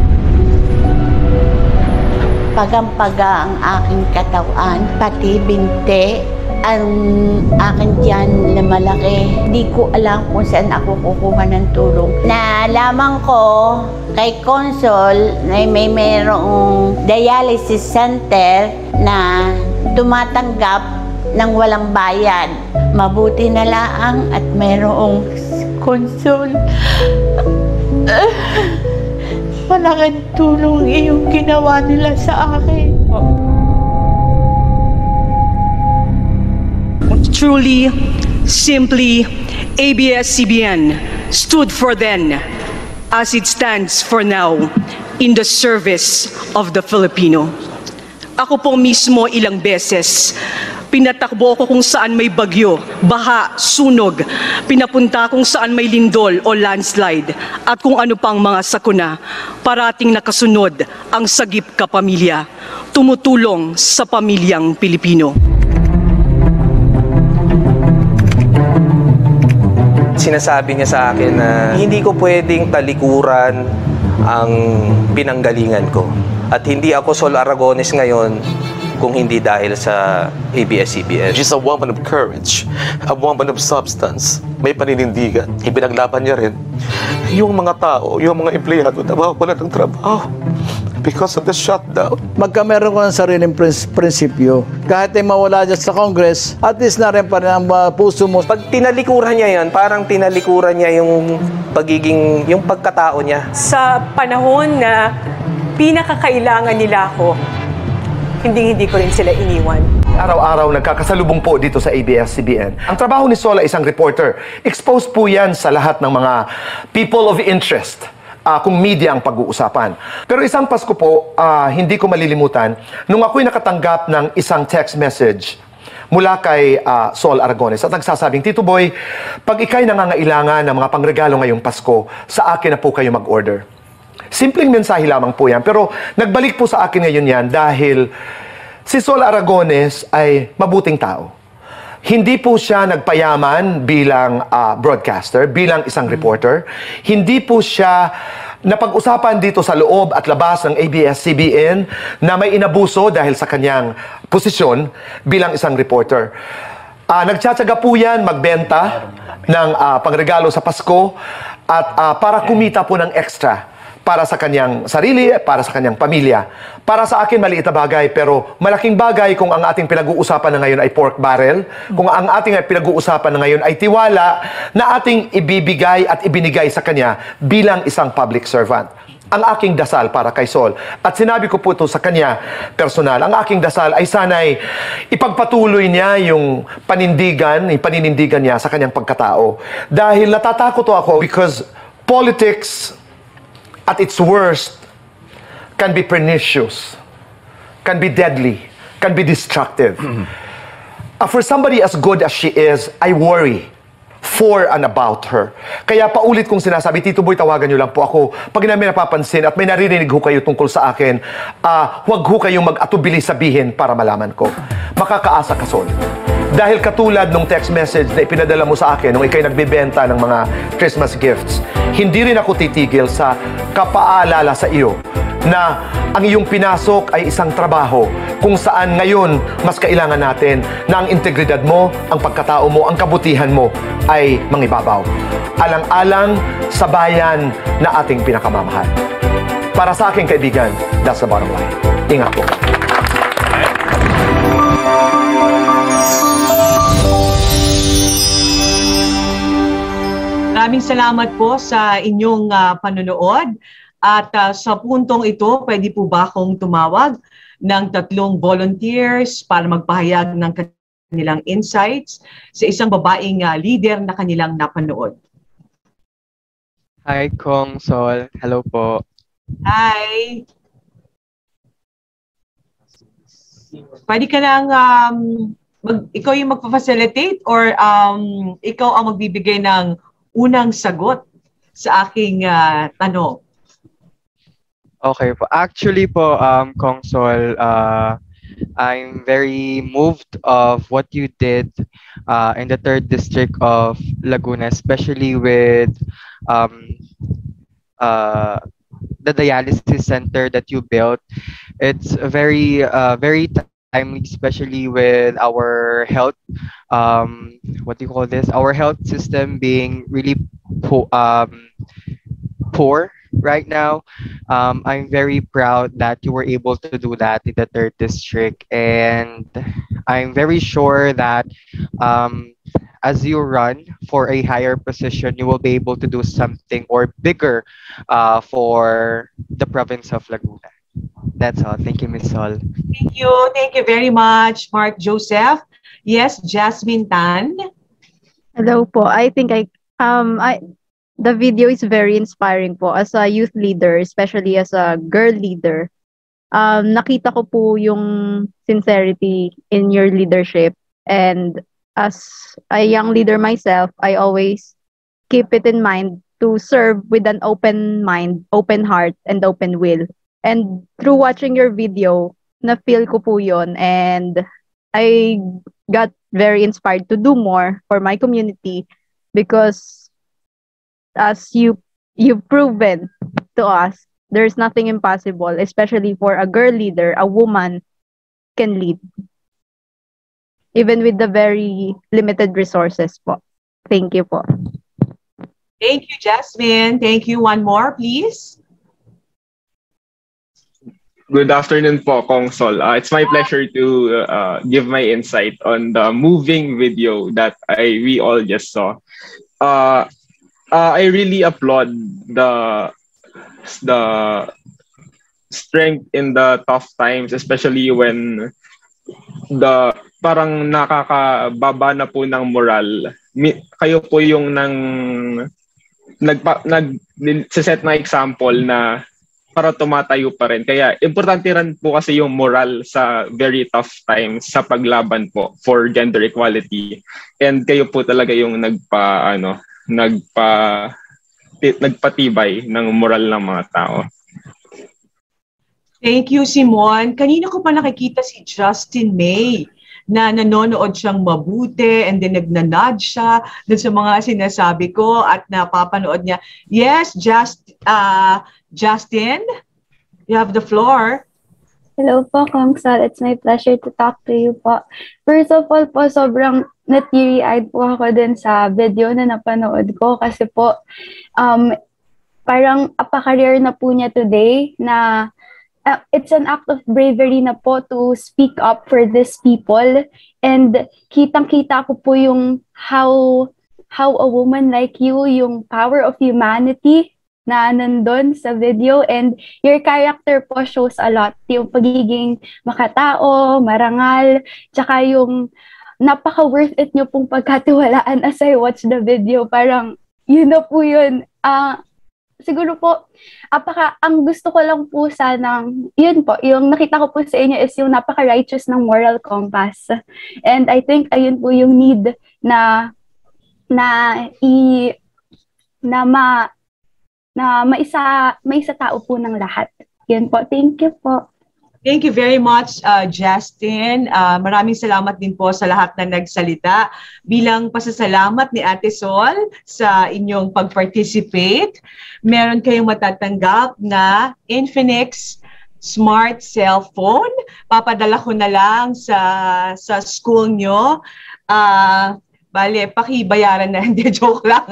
Pagang-paga ang aking katawan, pati binte, ang akin tiyan na malaki. Hindi ko alam kung saan ako kukuha ng tulong. Nalaman ko kay Consol na may mayroong dialysis center na tumatanggap ng walang bayad. Mabuti na laang at mayroong konsol. Malaking tulong iyong ginawa nila sa akin. Truly, simply, A B S C B N stood for then as it stands for now in the service of the Filipino. Ako po mismo ilang beses, pinatakbo ko kung saan may bagyo, baha, sunog, pinapunta kung saan may lindol o landslide, at kung ano pang mga sakuna, parating nakasunod ang sagip kapamilya, tumutulong sa pamilyang Pilipino. Sinasabi niya sa akin na hindi ko pwedeng talikuran ang pinanggalingan ko. At hindi ako Sol Aragones ngayon kung hindi dahil sa A B S C B N. She's a woman of courage, a woman of substance. May paninindigan. Ibinaglaban niya rin yung mga tao, yung mga empleyado na mawawala ng trabaho because of the shutdown. Magka meron ko ng sariling prins prinsipyo. Kahit ay mawala dyan sa Congress, at least na rin pa rin ang uh, puso mo. Pag tinalikuran niya yan, parang tinalikuran niya yung pagiging, yung pagkatao niya. Sa panahon na pinakakailangan nila ako, hindi-hindi ko rin sila iniwan. Araw-araw nagkakasalubong po dito sa A B S C B N. Ang trabaho ni Sol ay isang reporter. Exposed po yan sa lahat ng mga people of interest. Uh, kung media ang pag-uusapan. Pero isang Pasko po, uh, hindi ko malilimutan, nung ako'y nakatanggap ng isang text message mula kay uh, Sol Aragones at nagsasabing, Tito Boy, pag ikay nangangailangan ng mga pangregalo ngayong Pasko, sa akin na po kayo mag-order. Simpleng mensahe lamang po yan, pero nagbalik po sa akin ngayon yan dahil si Sol Aragones ay mabuting tao. Hindi po siya nagpayaman bilang uh, broadcaster, bilang isang reporter. Hindi po siya napag-usapan dito sa loob at labas ng A B S C B N na may inabuso dahil sa kanyang posisyon bilang isang reporter. Uh, nagtsatsaga po yan magbenta ng uh, pangregalo sa Pasko at uh, para kumita po ng extra para sa kanyang sarili, para sa kanyang pamilya. Para sa akin, maliit na bagay, pero malaking bagay kung ang ating pinag-uusapan na ngayon ay pork barrel, kung ang ating pinag-uusapan na ngayon ay tiwala na ating ibibigay at ibinigay sa kanya bilang isang public servant. Ang aking dasal para kay Sol, at sinabi ko po ito sa kanya personal, ang aking dasal ay sana'y ipagpatuloy niya yung panindigan, yung paninindigan niya sa kanyang pagkatao. Dahil natatakot ako because politics at its worst can be pernicious, can be deadly, can be destructive. Mm-hmm. uh, for somebody as good as she is, I worry for and about her. Kaya paulit kong sinasabi, Tito Boy, tawagan niyo lang po ako. Pag namin napapansin at may naririnig ho kayo tungkol sa akin, uh, huwag ho kayong mag-atubili sabihin para malaman ko. Makakaasa ka, Sol. Dahil katulad nung text message na ipinadala mo sa akin nung ikay nagbebenta ng mga Christmas gifts, hindi rin ako titigil sa kapaalala sa iyo na ang iyong pinasok ay isang trabaho kung saan ngayon mas kailangan natin na ang integridad mo, ang pagkatao mo, ang kabutihan mo ay mangibabaw. Alang-alang sa bayan na ating pinakamamahal. Para sa aking kaibigan, that's the bottom line. Ingat po. Maraming salamat po sa inyong uh, panonood. At uh, sa puntong ito, pwede po ba akong tumawag ng tatlong volunteers para magpahayag ng kanilang insights sa isang babaeng uh, leader na kanilang napanood? Hi, Kong Sol. Hello po. Hi. Pwede ka nang um, mag, ikaw yung magpa-facilitate or um, ikaw ang magbibigay ng unang sagot sa aking uh, tanong? Okay po. Actually po, um, Kong Sol, uh, I'm very moved of what you did uh, in the third district of Laguna, especially with um, uh, the dialysis center that you built. It's very, uh, very timely, especially with our health, um, what do you call this? Our health system being really po um, poor right now. Um, I'm very proud that you were able to do that in the third district, and I'm very sure that um, as you run for a higher position, you will be able to do something or bigger uh, for the province of Laguna. That's all. Thank you, Miss Sol. Thank you. Thank you very much, Mark Joseph. Yes, Jasmine Tan. Hello po. I think I um I the video is very inspiring po as a youth leader, especially as a girl leader. Um nakita ko po yung sincerity in your leadership, and as a young leader myself, I always keep it in mind to serve with an open mind, open heart, and open will. And through watching your video, na-feel ko po yun, and I got very inspired to do more for my community because as you you've proven to us, there's nothing impossible, especially for a girl leader, a woman can lead even with the very limited resources po. Thank you po. Thank you, Jasmine. Thank you. One more, please. Good afternoon po, Kong Sol. Uh, it's my pleasure to uh, give my insight on the moving video that I we all just saw. Uh, uh, I really applaud the the strength in the tough times, especially when the parang nakakababa na po ng moral. Mi, kayo po yung nang nagpa, nag set na example na para tumatayo pa rin. Kaya importante rin po kasi yung moral sa very tough times sa paglaban po for gender equality. And kayo po talaga yung nagpa ano, nagpa nagpatibay ng moral ng mga tao. Thank you, Simon. Kanina ko pa nakikita si Justin May na nanonood siyang mabuti and then nagnanod siya dun sa mga sinasabi ko at napapanood niya. Yes, just uh, Justin, you have the floor. Hello po, Kong Sal. It's my pleasure to talk to you po. First of all po, sobrang na-teary-eyed po ako dun sa video na napanood ko kasi po, um, parang apaka-rare na po niya today na uh, it's an act of bravery na po to speak up for these people. And kitang-kita ko po yung how, how a woman like you, yung power of humanity na nandun sa video, and your character po shows a lot. Yung pagiging makatao, marangal, tsaka yung napaka-worth it nyo pong pagkatiwalaan as I watch the video. Parang, yun na po yun. Uh, siguro po, apaka, ang gusto ko lang po sanang, yun po, yung nakita ko po sa inyo is yung napaka-righteous ng moral compass. And I think, ayun po yung need na, na, i, na ma, na maisa, maisa tao po ng lahat. Yan po. Thank you po. Thank you very much, uh, Justin. Uh, maraming salamat din po sa lahat na nagsalita. Bilang pasasalamat ni Ate Sol sa inyong pag-participate, meron kayong matatanggap na Infinix smart cellphone. Papadala ko na lang sa, sa school nyo. Uh, Bale, pakibayaran na, hindi, joke lang.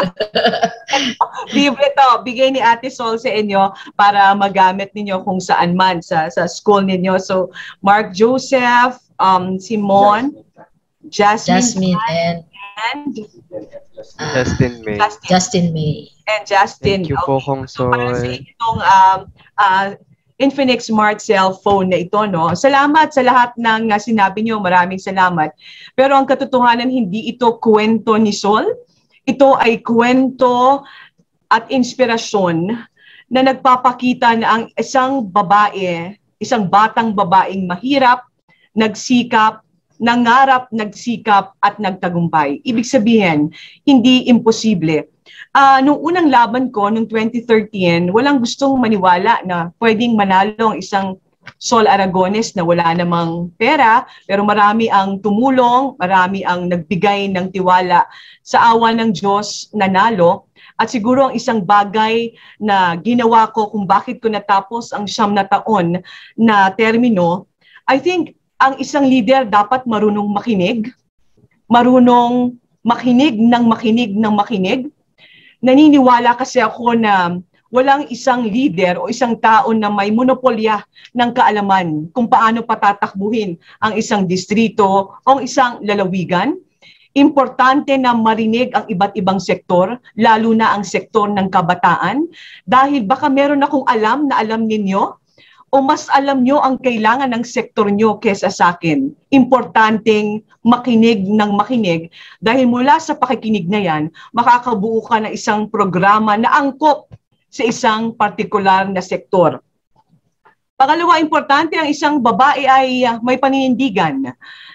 Libre to, bigay ni Ate Sol sa inyo para magamit ninyo kung saan man sa, sa school ninyo. So, Mark Joseph, um, Simon, Jasmine, Jasmine and, and uh, Justin May. Justin. Justin May. And Justin. Thank you po, Kong Sol. So, para sa itong um, uh, Infinix smart cellphone na ito, no? Salamat sa lahat ng uh, sinabi nyo. Maraming salamat. Pero ang katotohanan, hindi ito kwento ni Sol. Ito ay kwento at inspirasyon na nagpapakita na ang isang babae, isang batang babaeng mahirap, nagsikap, nangarap, nagsikap at nagtagumpay. Ibig sabihin, hindi imposible. Uh, nung unang laban ko, nung twenty thirteen, walang gustong maniwala na pwedeng manalo ang isang Sol Aragones na wala namang pera, pero marami ang tumulong, marami ang nagbigay ng tiwala. Sa awa ng Diyos, nanalo. At siguro ang isang bagay na ginawa ko kung bakit ko natapos ang siyam na taon na termino, I think ang isang leader dapat marunong makinig, marunong makinig ng makinig ng makinig. Naniniwala kasi ako na walang isang leader o isang tao na may monopolya ng kaalaman kung paano patatakbuhin ang isang distrito o isang lalawigan. Importante na marinig ang iba't ibang sektor, lalo na ang sektor ng kabataan, dahil baka meron akong alam na alam ninyo o mas alam nyo ang kailangan ng sektor nyo kesa sa akin. Importanteng makinig ng makinig dahil mula sa pakikinig na yan, makakabuo ka ng isang programa na angkop sa isang partikular na sektor. Pangalawa, importante ang isang babae ay may paninindigan.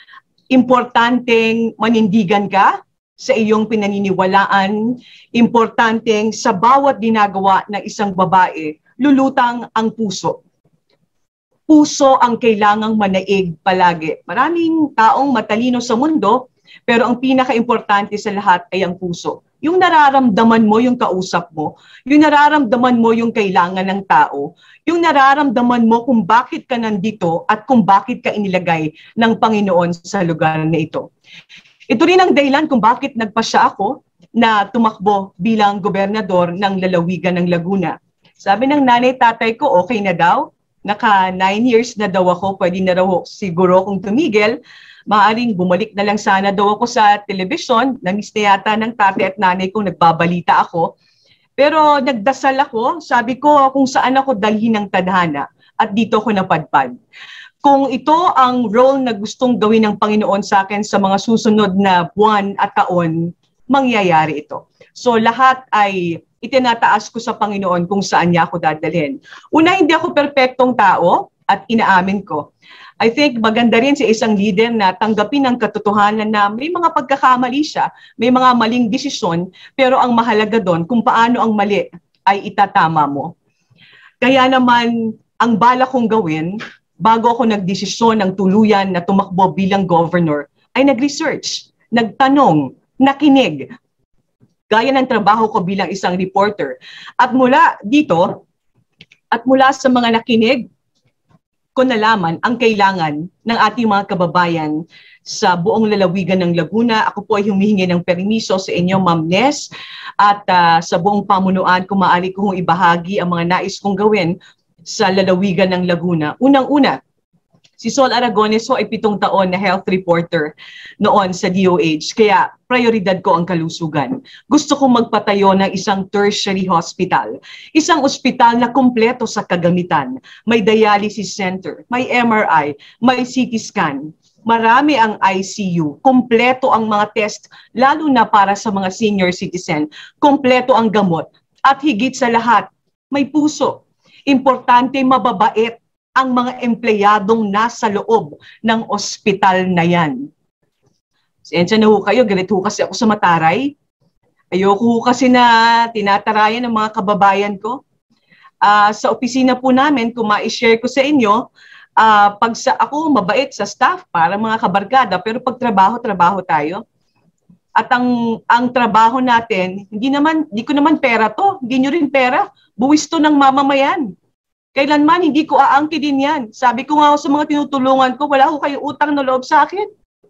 Importanteng manindigan ka sa iyong pinaniniwalaan. Importanteng sa bawat ginagawa ng isang babae, lulutang ang puso. Puso ang kailangang manaig palagi. Maraming taong matalino sa mundo, pero ang pinaka-importante sa lahat ay ang puso. Yung nararamdaman mo yung kausap mo, yung nararamdaman mo yung kailangan ng tao, yung nararamdaman mo kung bakit ka nandito at kung bakit ka inilagay ng Panginoon sa lugar na ito. Ito rin ang dahilan kung bakit nagpasya ako na tumakbo bilang gobernador ng lalawigan ng Laguna. Sabi ng nanay tatay ko, okay na daw. Naka nine years na daw ako, pwede na raw siguro kung tumigil. Maaring bumalik na lang sana daw ako sa telebisyon. Namiss na yata ng tatay at nanay kong nagbabalita ako. Pero nagdasal ako, sabi ko kung saan ako dalhin ng tadhana at dito ako napadpad. Kung ito ang role na gustong gawin ng Panginoon sa akin sa mga susunod na buwan at taon, mangyayari ito. So lahat ay itinataas ko sa Panginoon kung saan niya ako dadalhin. Una, hindi ako perpektong tao at inaamin ko. I think maganda rin sa isang leader na tanggapin ang katotohanan na may mga pagkakamali siya, may mga maling desisyon, pero ang mahalaga doon kung paano ang mali ay itatama mo. Kaya naman, ang bala kong gawin, bago ako nagdesisyon ng tuluyan na tumakbo bilang governor, ay nag-research, nagtanong, nakinig, gaya ng trabaho ko bilang isang reporter. At mula dito, at mula sa mga nakinig, ko nalaman ang kailangan ng ating mga kababayan sa buong lalawigan ng Laguna. Ako po ay humihingi ng permiso sa inyo, Ma'am Ness, at uh, sa buong pamunuan kung maaari kong ibahagi ang mga nais kong gawin sa lalawigan ng Laguna. Unang-una, si Sol Aragones ho ay pitong taon na health reporter noon sa D O H. Kaya prioridad ko ang kalusugan. Gusto kong magpatayo ng isang tertiary hospital. Isang ospital na kumpleto sa kagamitan. May dialysis center, may M R I, may C T scan. Marami ang I C U. Kumpleto ang mga test, lalo na para sa mga senior citizen. Kumpleto ang gamot. At higit sa lahat, may puso. Importante mababait ang mga empleyadong nasa loob ng ospital na yan. Sensya na ho kayo, galit ho kasi ako sa mataray. Ayoko ho kasi na tinatarayan ng mga kababayan ko. Uh, sa opisina po namin, kung ma-share ko sa inyo, uh, pag sa, ako mabait sa staff para mga kabarkada, pero pag trabaho, trabaho tayo. At ang, ang trabaho natin, hindi naman, hindi ko naman pera to, hindi nyo rin pera, buwis to ng mamamayan. Kailanman, hindi ko aangkin din yan. Sabi ko nga sa mga tinutulungan ko, wala ko kayo utang na loob sa akin.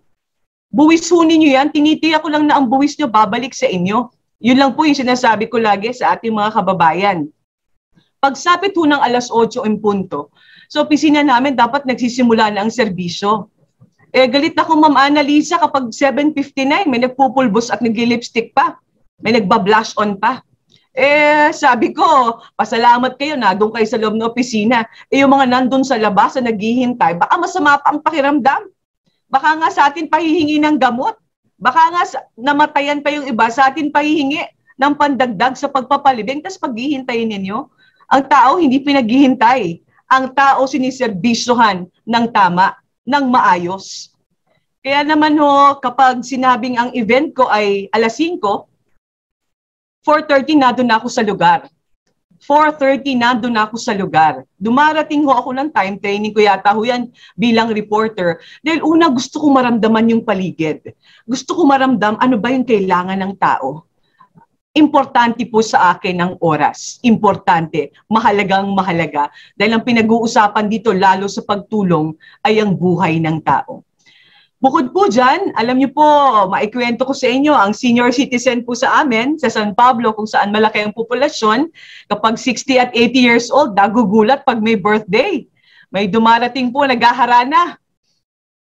Buwis ho ninyo yan, tinitiyak ko lang na ang buwis nyo babalik sa inyo. Yun lang po yung sinasabi ko lagi sa ating mga kababayan. Pagsapit ho ng alas otso in punto, so opisina namin dapat nagsisimula na ang serbisyo. Eh galit ako Ma'am Annalisa kapag seven fifty-nine, may nagpupulbos at nag-lipstick pa. May nagba-blush on pa. Eh, sabi ko, pasalamat kayo na doon kayo sa loob ng opisina. Eh, yung mga nandun sa labas na naghihintay, baka masama pa ang pakiramdam. Baka nga sa atin pahihingi ng gamot. Baka nga sa, namatayan pa yung iba, sa atin pahihingi ng pandagdag sa pagpapalibing. Tapos paghihintayin ninyo, ang tao hindi pinaghihintay. Ang tao siniservisyohan ng tama, ng maayos. Kaya naman ho, kapag sinabing ang event ko ay alas singko, four thirty na doon ako sa lugar. four thirty na doon ako sa lugar. Dumarating ho ako ng time training ko yata ho yan bilang reporter. Dahil una gusto ko maramdaman yung paligid. Gusto ko maramdam ano ba yung kailangan ng tao. Importante po sa akin ang oras. Importante. Mahalagang mahalaga. Dahil ang pinag-uusapan dito lalo sa pagtulong ay ang buhay ng tao. Bukod po dyan, alam niyo po, maikwento ko sa inyo, ang senior citizen po sa amin, sa San Pablo, kung saan malaki ang populasyon, kapag sixty at eighty years old, nagugulat pag may birthday. May dumarating po, naghaharana.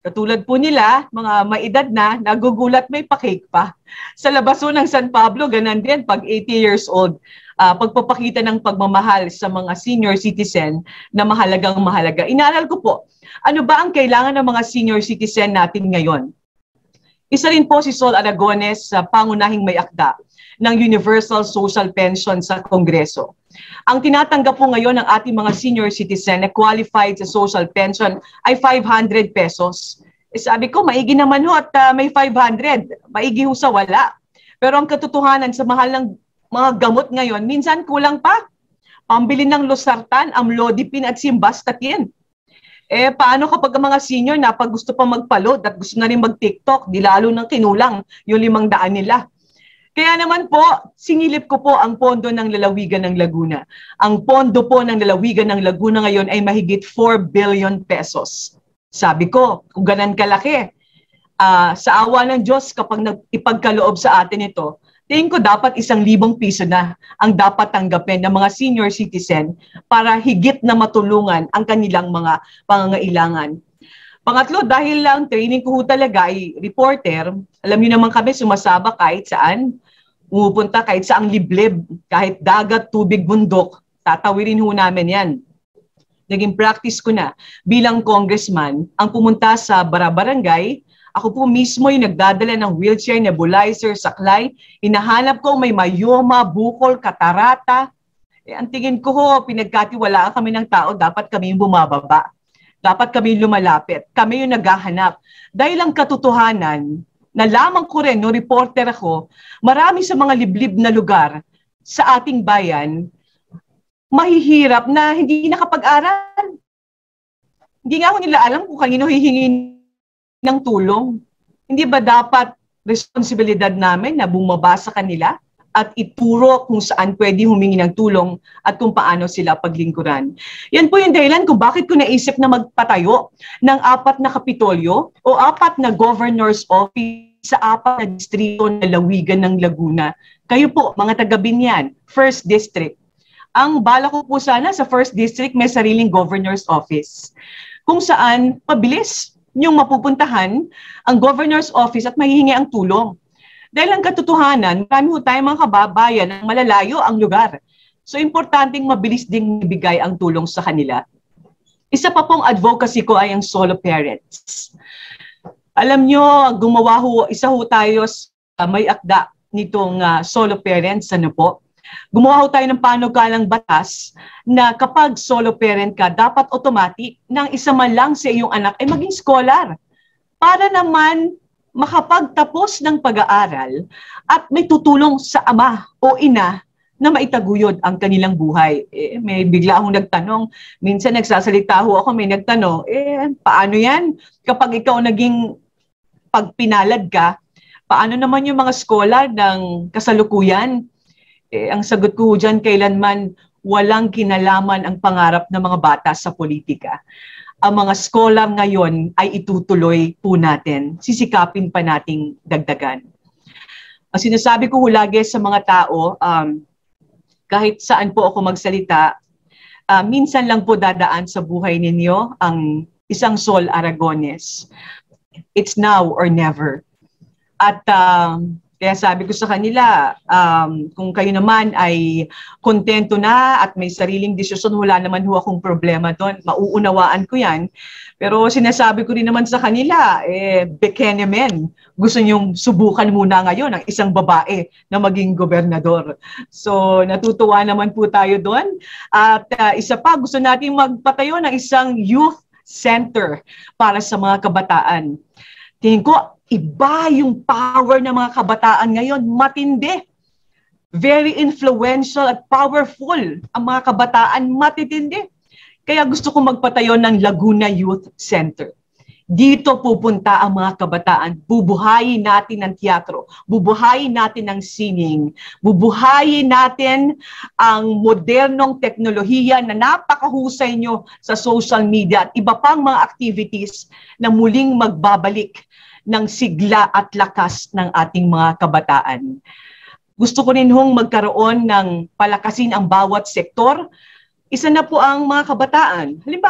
Katulad po nila, mga maedad na, nagugulat may pa-cake pa. Sa labas po ng San Pablo, ganun din, pag eighty years old, uh, pagpapakita ng pagmamahal sa mga senior citizen na mahalagang mahalaga. Inaral ko po, ano ba ang kailangan ng mga senior citizen natin ngayon? Isa rin po si Sol Aragones sa uh, pangunahing may akda ng Universal Social Pension sa Kongreso. Ang tinatanggap po ngayon ng ating mga senior citizen na qualified sa social pension ay five hundred pesos. Eh, sabi ko, maigi naman ho at uh, may five hundred. Maigi ho sa wala. Pero ang katotohanan sa mahal ng mga gamot ngayon, minsan kulang pa. Pambili ng losartan, amlodipine at simvastatin. Eh, paano kapag ang mga senior na pag gusto pa magpaload at gusto na rin mag-TikTok, di lalo nang kinulang yung limang daan nila. Kaya naman po, sinilip ko po ang pondo ng lalawigan ng Laguna. Ang pondo po ng lalawigan ng Laguna ngayon ay mahigit four billion pesos. Sabi ko, kung ganan kalaki, uh, sa awa ng Diyos kapag ipagkaloob sa atin ito, tingin ko dapat isang libong piso na ang dapat tanggapin ng mga senior citizen para higit na matulungan ang kanilang mga pangangailangan. Pangatlo, dahil lang training ko talaga ay reporter, alam niyo naman kami sumasaba kahit saan, umupunta kahit saang liblib, kahit dagat, tubig, bundok, tatawirin ho namin yan. Naging practice ko na bilang congressman ang pumunta sa barabarangay. Ako po mismo yung nagdadala ng wheelchair, nebulizer, saklay. Hinahanap ko may mayoma, bukol, katarata. Eh, ang tingin ko ho, pinagkatiwalaan kami ng tao, dapat kami yung bumababa. Dapat kami lumalapit. Kami yung naghahanap. Dahil ang katotohanan, nalaman ko rin, no, reporter ako, marami sa mga liblib na lugar sa ating bayan, mahihirap na hindi nakapag-aral. Hindi nga ako nila alam kung kanino hihingi ng tulong. Hindi ba dapat responsibilidad namin na bumaba sa kanila at ituro kung saan pwede humingi ng tulong at kung paano sila paglingkuran. Yan po yung dahilan kung bakit ko naisip na magpatayo ng apat na kapitolyo o apat na governor's office sa apat na distrito na lawigan ng Laguna. Kayo po, mga taga-Binyan, first District. Ang bala ko po sana sa first District may sariling governor's office kung saan mabilis yung mapupuntahan ang governor's office at mahihingi ang tulong. Dahil ang katotohanan, marami ho tayong mga kababayan na malalayo ang lugar. So, importanteng mabilis ding ibigay ang tulong sa kanila. Isa pa pong advocacy ko ay ang solo parents. Alam nyo, gumawa ho, isa ho tayo sa may akda nitong uh, solo parents, ano po. Gumawa ho tayo ng panukalang batas na kapag solo parent ka, dapat automatic nang isa man lang sa iyong anak ay maging scholar. Para naman makapagtapos ng pag-aaral at may tutulong sa ama o ina na maitaguyod ang kanilang buhay. Eh, may bigla akong nagtanong, minsan nagsasalita ho ako, may nagtanong, eh, paano yan? Kapag ikaw naging pagpinalad ka, paano naman yung mga scholar ng kasalukuyan? Eh, ang sagot ko dyan, kailanman walang kinalaman ang pangarap ng mga bata sa politika. Ang mga scholar ngayon ay itutuloy po natin. Sisikapin pa nating dagdagan. Ang sinasabi ko lagi sa mga tao, um, kahit saan po ako magsalita, uh, minsan lang po dadaan sa buhay ninyo ang isang Sol Aragones. It's now or never. At um, kaya sabi ko sa kanila, um, kung kayo naman ay kontento na at may sariling desisyon, wala naman ho akong problema doon. Mauunawaan ko yan. Pero sinasabi ko rin naman sa kanila, eh, bekene men, gusto niyong subukan muna ngayon ang isang babae na maging gobernador. So natutuwa naman po tayo doon. At uh, isa pa, gusto natin magpatayo ng isang youth center para sa mga kabataan. Tingin ko, iba yung power ng mga kabataan ngayon, matindi. Very influential at powerful ang mga kabataan, matitindi. Kaya gusto ko magpatayo ng Laguna Youth Center. Dito pupunta ang mga kabataan. Bubuhayin natin ang teatro, bubuhayin natin ang sining, bubuhayin natin ang modernong teknolohiya na napakahusay nyo sa social media at iba pang mga activities na muling magbabalik ng sigla at lakas ng ating mga kabataan. Gusto ko rin hong magkaroon ng palakasin ang bawat sektor. Isa na po ang mga kabataan. Halimbawa,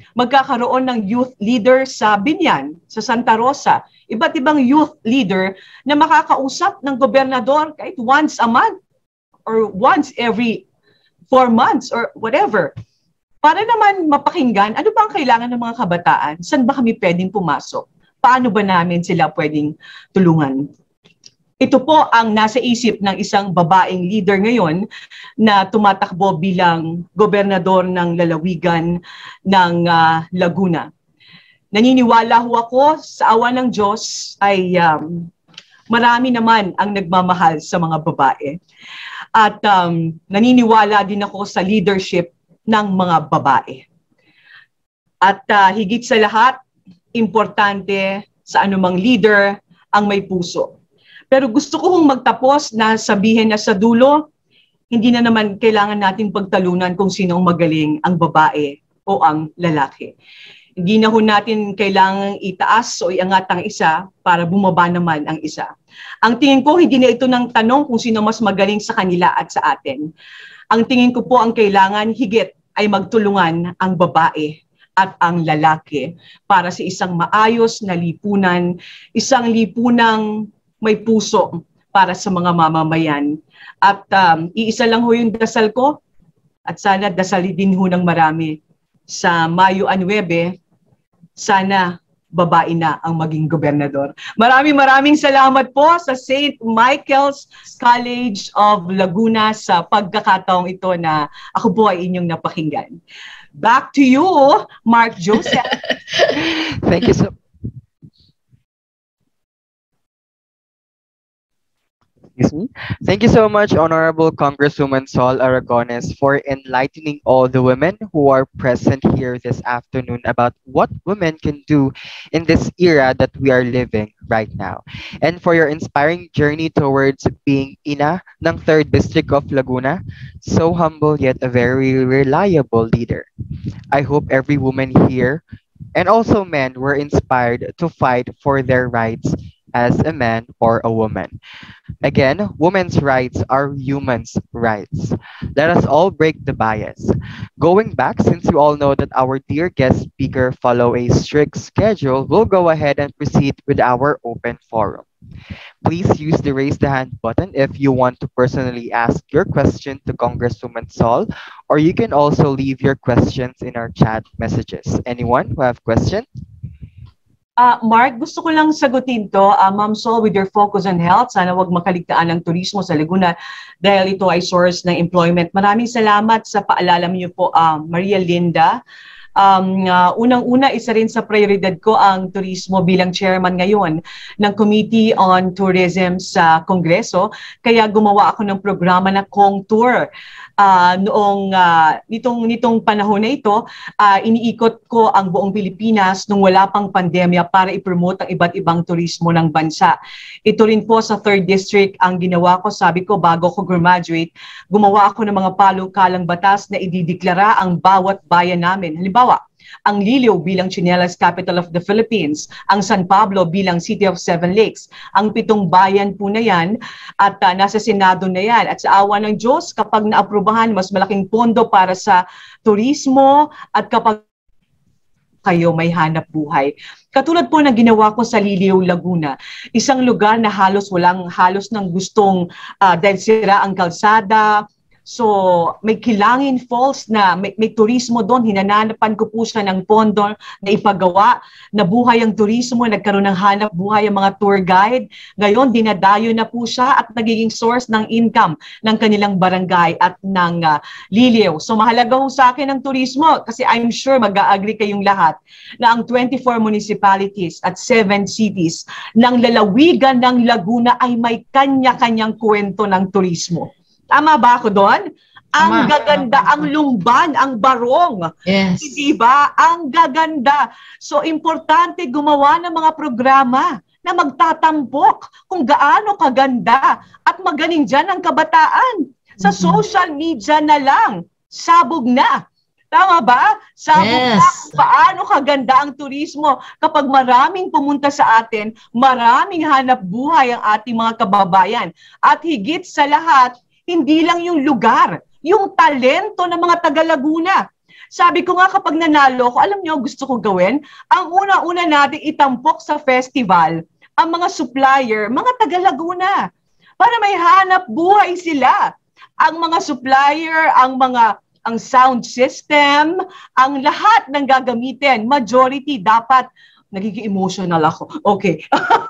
magkakaroon ng youth leader sa Binyan, sa Santa Rosa, iba't ibang youth leader na makakausap ng gobernador kahit once a month or once every four months or whatever. Para naman mapakinggan, ano ba ang kailangan ng mga kabataan? Saan ba kami pwedeng pumasok? Paano ba namin sila pwedeng tulungan? Ito po ang nasa isip ng isang babaeng leader ngayon na tumatakbo bilang gobernador ng lalawigan ng uh, Laguna. Naniniwala ho ako sa awa ng Diyos ay um, marami naman ang nagmamahal sa mga babae. At um, naniniwala din ako sa leadership ng mga babae. At uh, higit sa lahat, importante sa anumang leader ang may puso. Pero gusto ko hong magtapos na sabihin na sa dulo, hindi na naman kailangan natin pagtalunan kung sino ang magaling, ang babae o ang lalaki. Hindi na ho natin kailangang itaas o iangat ang isa para bumaba naman ang isa. Ang tingin ko, hindi na ito ng tanong kung sino mas magaling sa kanila at sa atin. Ang tingin ko po ang kailangan higit ay magtulungan ang babae at ang lalaki para sa isang maayos na lipunan, isang lipunang may puso para sa mga mamamayan. At um, iisa lang ho yung dasal ko at sana dasali din ho ng marami. Sa Mayo nuwebe, sana babae na ang maging gobernador. Maraming maraming salamat po sa Saint Michael's College of Laguna sa pagkakataong ito na ako po ay inyong napakinggan. Back to you, Mark Joseph. Thank you so Excuse me. Thank you so much, Honorable Congresswoman Sol Aragones, for enlightening all the women who are present here this afternoon about what women can do in this era that we are living right now, and for your inspiring journey towards being ina ng third District of Laguna, so humble yet a very reliable leader. I hope every woman here and also men were inspired to fight for their rights as a man or a woman. Again, women's rights are humans' rights. Let us all break the bias. Going back, since you all know that our dear guest speaker follow a strict schedule, we'll go ahead and proceed with our open forum. Please use the raise the hand button if you want to personally ask your question to Congresswoman Sol, or you can also leave your questions in our chat messages. Anyone who have questions? Uh, Mark, gusto ko lang sagutin to. Uh, Ma'am Sol, with your focus on health, sana wag makaligtaan ng turismo sa Laguna dahil ito ay source ng employment. Maraming salamat sa paalala niyo po, uh, Maria Linda. Um, uh, unang-una, isa rin sa prioridad ko ang turismo bilang chairman ngayon ng Committee on Tourism sa Kongreso. Kaya gumawa ako ng programa na Kong Tour. Uh, noong uh, nitong nitong panahon na ito, uh, iniikot ko ang buong Pilipinas nung wala pang pandemya para i-promote ang iba't ibang turismo ng bansa. Ito rin po sa third District ang ginawa ko. Sabi ko, bago ko graduate, gumawa ako ng mga palukalang batas na idideklara ang bawat bayan namin. Halimbawa, ang Liliw bilang Chinelas Capital of the Philippines, ang San Pablo bilang City of Seven Lakes, ang pitong bayan po na yan at uh, nasa Senado na yan. At sa awa ng Diyos, kapag naaprubahan, mas malaking pondo para sa turismo at kapag kayo may hanap buhay. Katulad po ng ginawa ko sa Liliw, Laguna, isang lugar na halos walang halos ng gustong uh, dahil sira ang kalsada. So, may Kilangin Falls na may, may turismo doon. Hinananapan ko po siya ng pondo na ipagawa. Nabuhay ang turismo, nagkaroon ng hanap buhay ang mga tour guide. Ngayon, dinadayo na po siya at nagiging source ng income ng kanilang barangay at ng uh, Liliw. So, mahalaga ho sa akin ang turismo kasi I'm sure mag-a-agree kayong lahat na ang twenty-four municipalities at seven cities ng lalawigan ng Laguna ay may kanya-kanyang kwento ng turismo. Tama ba ako doon? Ang Tama. Gaganda, ang Lumban, ang Barong. Yes. Hindi ba? Ang gaganda. So, importante gumawa ng mga programa na magtatampok kung gaano kaganda at magaling dyan ang kabataan. Sa mm-hmm. social media na lang, sabog na. Tama ba? Sabog yes. na paano kaganda ang turismo kapag maraming pumunta sa atin, maraming hanap buhay ang ating mga kababayan. At higit sa lahat, hindi lang yung lugar, yung talento ng mga taga-Laguna. Sabi ko nga kapag nanalo ko, alam niyo gusto ko gawin, ang una-una natin itampok sa festival ang mga supplier, mga taga Laguna, para may hanap buhay sila. Ang mga supplier, ang mga ang sound system, ang lahat ng gagamitin, majority dapat, nagiging emotional ako. Okay.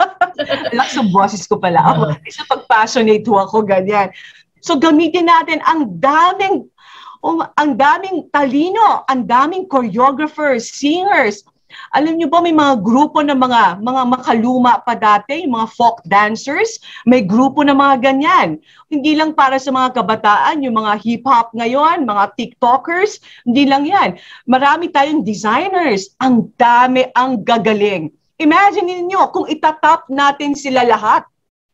Lakas ng boses ko pala. Ako, isa pag-passionate ho ako, ganyan. So gamitin natin ang daming, um, ang daming talino, ang daming choreographers, singers. Alam niyo ba may mga grupo ng mga mga makaluma pa dati, yung mga folk dancers, may grupo na mga ganyan. Hindi lang para sa mga kabataan, yung mga hip-hop ngayon, mga TikTokers, hindi lang yan. Marami tayong designers, ang dami, ang gagaling. Imagine niyo kung itatap natin sila lahat.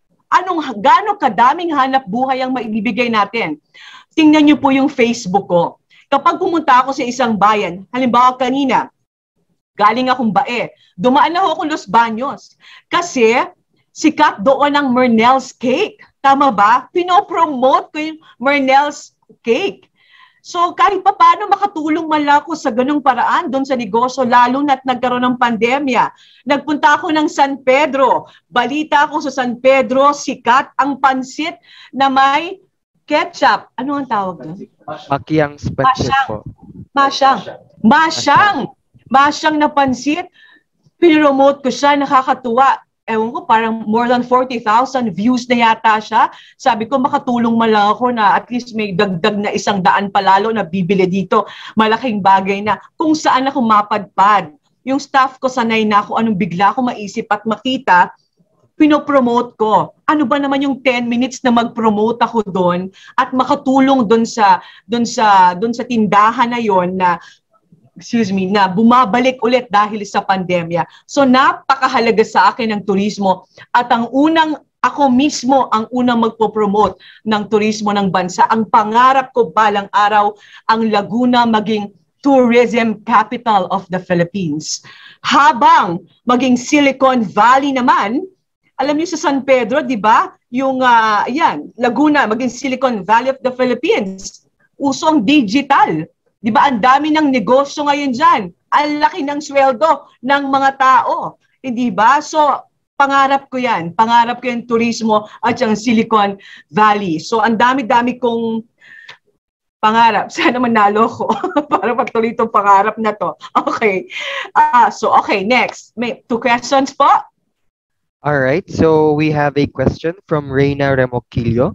Anong gaano kadaming hanap buhay ang maibibigay natin? Tingnan niyo po yung Facebook ko. Kapag pumunta ako sa isang bayan, halimbawa kanina, galing akong Bae. Dumaan na ako Los Baños. Kasi sikat doon ang Mernel's Cake. Tama ba? Pinopromote ko yung Mernel's Cake. So kahit pa paano makatulong man lang ako sa ganung paraan doon sa negosyo, lalo na't nagkaroon ng pandemya. Nagpunta ako ng San Pedro. Balita ako sa San Pedro, sikat ang pansit na may ketchup. Ano ang tawag doon? Makiang pansit po. Masyang. Masyang. Masyang na pansit, pinopromote ko siya, nakakatuwa. Ewan ko, parang more than forty thousand views na yata siya. Sabi ko, makatulong man lang ako na at least may dagdag na isang daan palalo na bibili dito. Malaking bagay na kung saan ako mapadpad. Yung staff ko, sanay na ako, anong bigla ako maisip at makita, pinopromote ko. Ano ba naman yung ten minutes na mag-promote ako doon at makatulong doon sa, doon sa, doon sa tindahan na yon na excuse me, na bumabalik ulit dahil sa pandemya. So napakahalaga sa akin ng turismo at ang unang, ako mismo ang unang magpo-promote ng turismo ng bansa. Ang pangarap ko balang araw, ang Laguna maging tourism capital of the Philippines. Habang maging Silicon Valley naman, alam niyo sa San Pedro, di ba? Yung, uh, yan, Laguna, maging Silicon Valley of the Philippines. Usong digital. Di ba, ang dami ng negosyo ngayon dyan. Ang laki ng sweldo ng mga tao. Hindi ba? So, pangarap ko yan. Pangarap ko yung turismo at yung Silicon Valley. So, ang dami-dami kong pangarap. Sana manalo ko para pagtuloy itong pangarap na to. Okay. Uh, so, okay, next. May two questions po. All right. So, we have a question from Reina Remoquillo.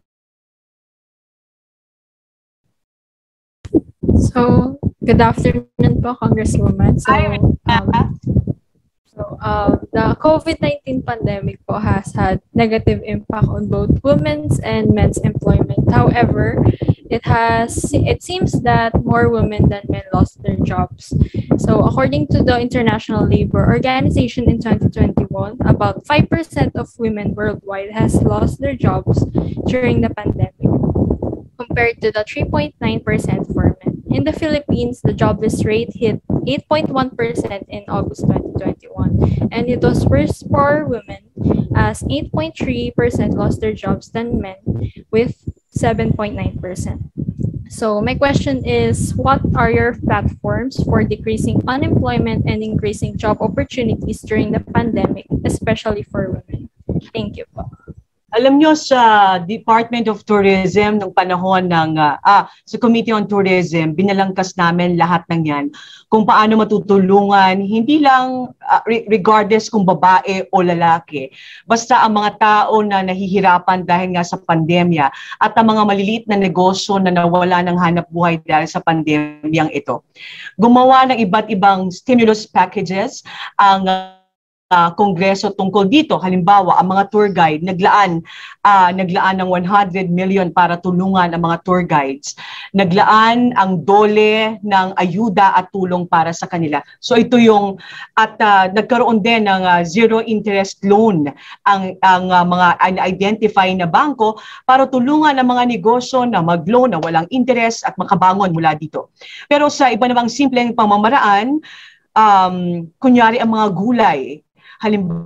So, good afternoon po, Congresswoman. So, um, so uh, the COVID nineteen pandemic po has had negative impact on both women's and men's employment. However, it has it seems that more women than men lost their jobs. So, according to the International Labor Organization in twenty twenty-one, about five percent of women worldwide has lost their jobs during the pandemic, compared to the three point nine percent for men. In the Philippines, the jobless rate hit eight point one percent in August twenty twenty-one, and it was worse for women as eight point three percent lost their jobs than men with seven point nine percent. So my question is, what are your platforms for decreasing unemployment and increasing job opportunities during the pandemic, especially for women? Thank you po. Alam nyo sa Department of Tourism nung panahon ng, uh, ah, sa Committee on Tourism, binalangkas namin lahat ng yan kung paano matutulungan, hindi lang uh, regardless kung babae o lalaki. Basta ang mga tao na nahihirapan dahil nga sa pandemya at ang mga maliliit na negosyo na nawala ng hanap buhay dahil sa pandemyang ito. Gumawa ng iba't ibang stimulus packages ang uh, Uh, Kongreso tungkol dito. Halimbawa, ang mga tour guide, naglaan, uh, naglaan ng one hundred million para tulungan ang mga tour guides. Naglaan ang dole ng ayuda at tulong para sa kanila. So ito yung, at uh, nagkaroon din ng uh, zero interest loan ang, ang uh, mga identify na bangko para tulungan ang mga negosyo na mag-loan na walang interest at makabangon mula dito. Pero sa iba namang simpleng pamamaraan, um, kunyari ang mga gulay, halimbawa,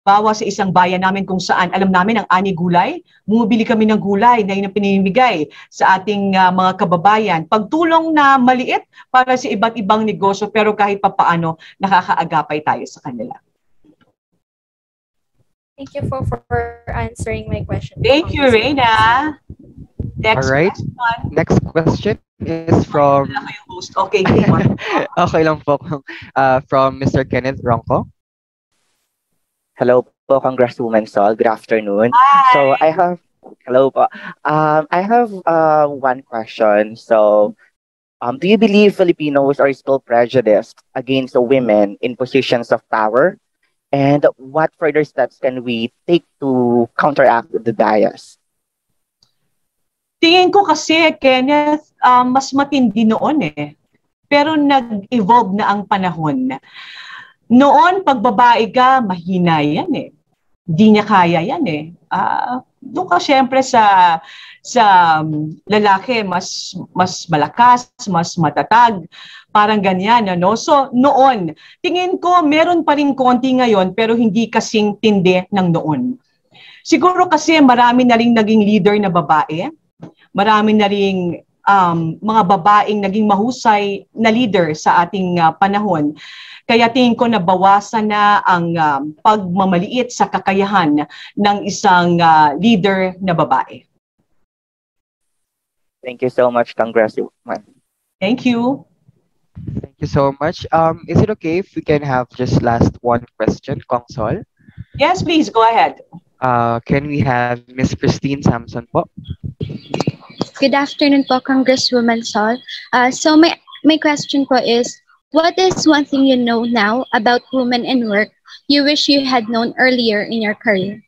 Bawa sa isang bayan namin kung saan alam namin ang ani gulay, bumibili kami ng gulay na yun ang pinimigay sa ating uh, mga kababayan. Pagtulong na maliit para sa iba't ibang negosyo pero kahit papaano nakakaagapay tayo sa kanila. Thank you for, for answering my question. Thank you, Reina. Next All right. Question. Next question is from... Okay, okay lang po. Uh, from Mister Kenneth Ronco. Hello po, Congresswoman Sol. Good afternoon. Hi. So I have... Hello po. Um, I have uh, one question. So, um, do you believe Filipinos are still prejudiced against women in positions of power? And what further steps can we take to counteract the bias? Tingin ko kasi, Kenneth, uh, mas matindi noon eh. Pero nag-evolve na ang panahon. Noon, pag babae ka, mahina yan eh. Di niya kaya yan eh. Uh, doon ka syempre sa, sa um, lalaki, mas, mas malakas, mas matatag. Parang ganyan, ano? So, noon, tingin ko, meron pa rin konti ngayon, pero hindi kasing tindi ng noon. Siguro kasi marami na rin naging leader na babae. Marami na ring um, mga babaeng naging mahusay na leader sa ating uh, panahon. Kaya tingin ko na bawasan na ang um, pagmamaliit sa kakayahan ng isang uh, leader na babae. Thank you so much, Congresswoman. Thank you. Thank you so much. Um, is it okay if we can have just last one question, Kong Sol? Yes, please, go ahead. Uh, can we have Miss Christine Samson po? Good afternoon po, Congresswoman Sol. Uh, so my, my question po is, what is one thing you know now about women in work you wish you had known earlier in your career?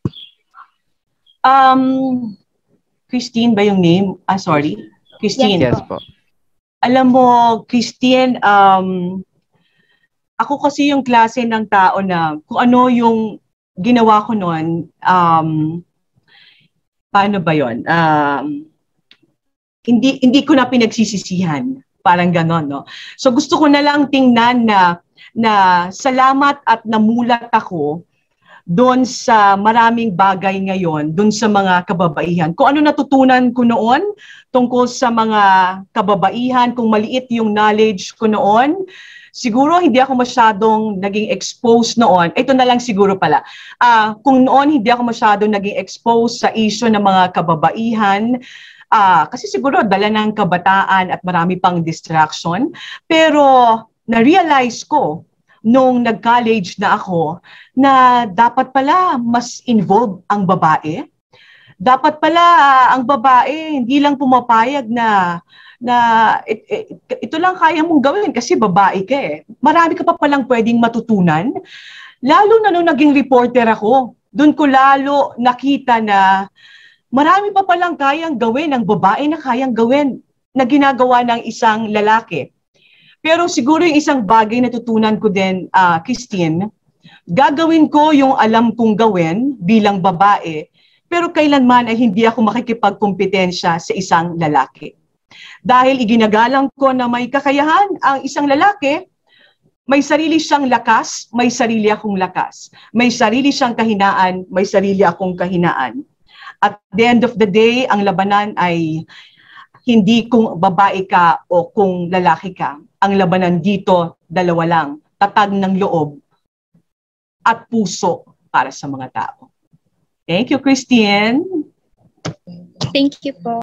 Um, Christine ba yung name? Ah, sorry. Christine. Yes po. Alam mo, Christine, um, ako kasi yung klase ng tao na kung ano yung ginawa ko noon, um, paano ba yun? Um, hindi, hindi ko na pinagsisisihan. Parang ganon, no? So gusto ko na lang tingnan na, na salamat at namulat ako doon sa maraming bagay ngayon, doon sa mga kababaihan. Kung ano natutunan ko noon tungkol sa mga kababaihan, kung maliit yung knowledge ko noon, siguro hindi ako masyadong naging exposed noon. Ito na lang siguro pala. Uh, kung noon hindi ako masyadong naging exposed sa issue ng mga kababaihan, uh, kasi siguro dala ng kabataan at marami pang distraction. Pero na-realize ko nung nag-college na ako na dapat pala mas involved ang babae. Dapat pala uh, ang babae hindi lang pumapayag na na it, it, ito lang kaya mong gawin kasi babae ka eh. Marami ka pa palang pwedeng matutunan. Lalo na nung naging reporter ako, doon ko lalo nakita na marami pa palang kayang gawin ng babae na kayang gawin na ginagawa ng isang lalaki. Pero siguro yung isang bagay na tutunan ko din, uh, Christine, gagawin ko yung alam kong gawin bilang babae, pero kailanman ay hindi ako makikipagkompetensya sa isang lalaki. Dahil iginagalang ko na may kakayahan ang isang lalaki, may sarili siyang lakas, may sarili akong lakas. May sarili siyang kahinaan, may sarili akong kahinaan. At the end of the day, ang labanan ay hindi kung babae ka o kung lalaki ka. Ang labanan dito, dalawa lang, tatag ng loob at puso para sa mga tao. Thank you, Christine. Thank you po.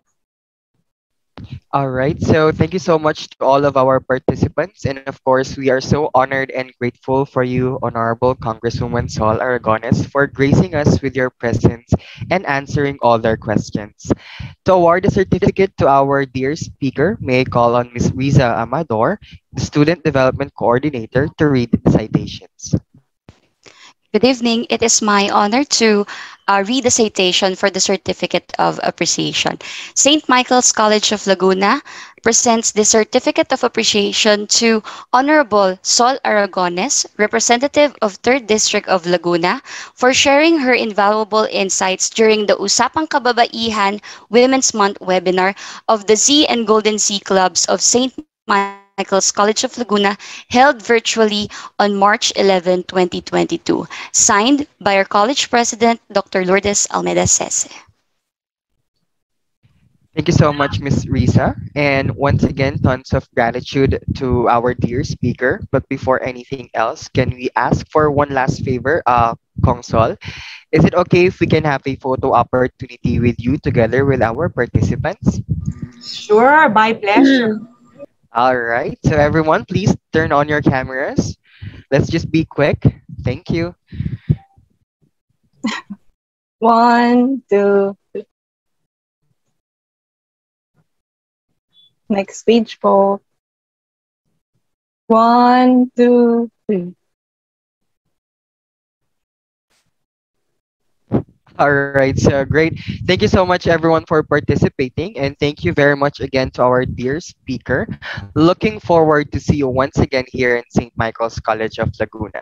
All right, so thank you so much to all of our participants. And of course, we are so honored and grateful for you, Honorable Congresswoman Sol Aragones, for gracing us with your presence and answering all their questions. To award the certificate to our dear speaker, may I call on Miz Riza Amador, the Student Development Coordinator, to read the citations. Good evening. It is my honor to uh, read the citation for the Certificate of Appreciation. Saint Michael's College of Laguna presents the Certificate of Appreciation to Honorable Sol Aragones, representative of third District of Laguna, for sharing her invaluable insights during the Usapang Kababaihan Women's Month webinar of the Z and Golden Z Clubs of Saint Michael's Michael's College of Laguna, held virtually on March eleventh, twenty twenty-two. Signed by our college president, Doctor Lourdes Almeida Sese. Thank you so much, Miss Risa. And once again, tons of gratitude to our dear speaker. But before anything else, can we ask for one last favor, uh, Kongsol? Is it okay if we can have a photo opportunity with you together with our participants? Sure, my pleasure. All right. So everyone, please turn on your cameras. Let's just be quick. Thank you. One, two, three. Next page po. One, two, three. All right, so great. Thank you so much, everyone, for participating, and thank you very much again to our dear speaker. Looking forward to see you once again here in Saint Michael's College of Laguna.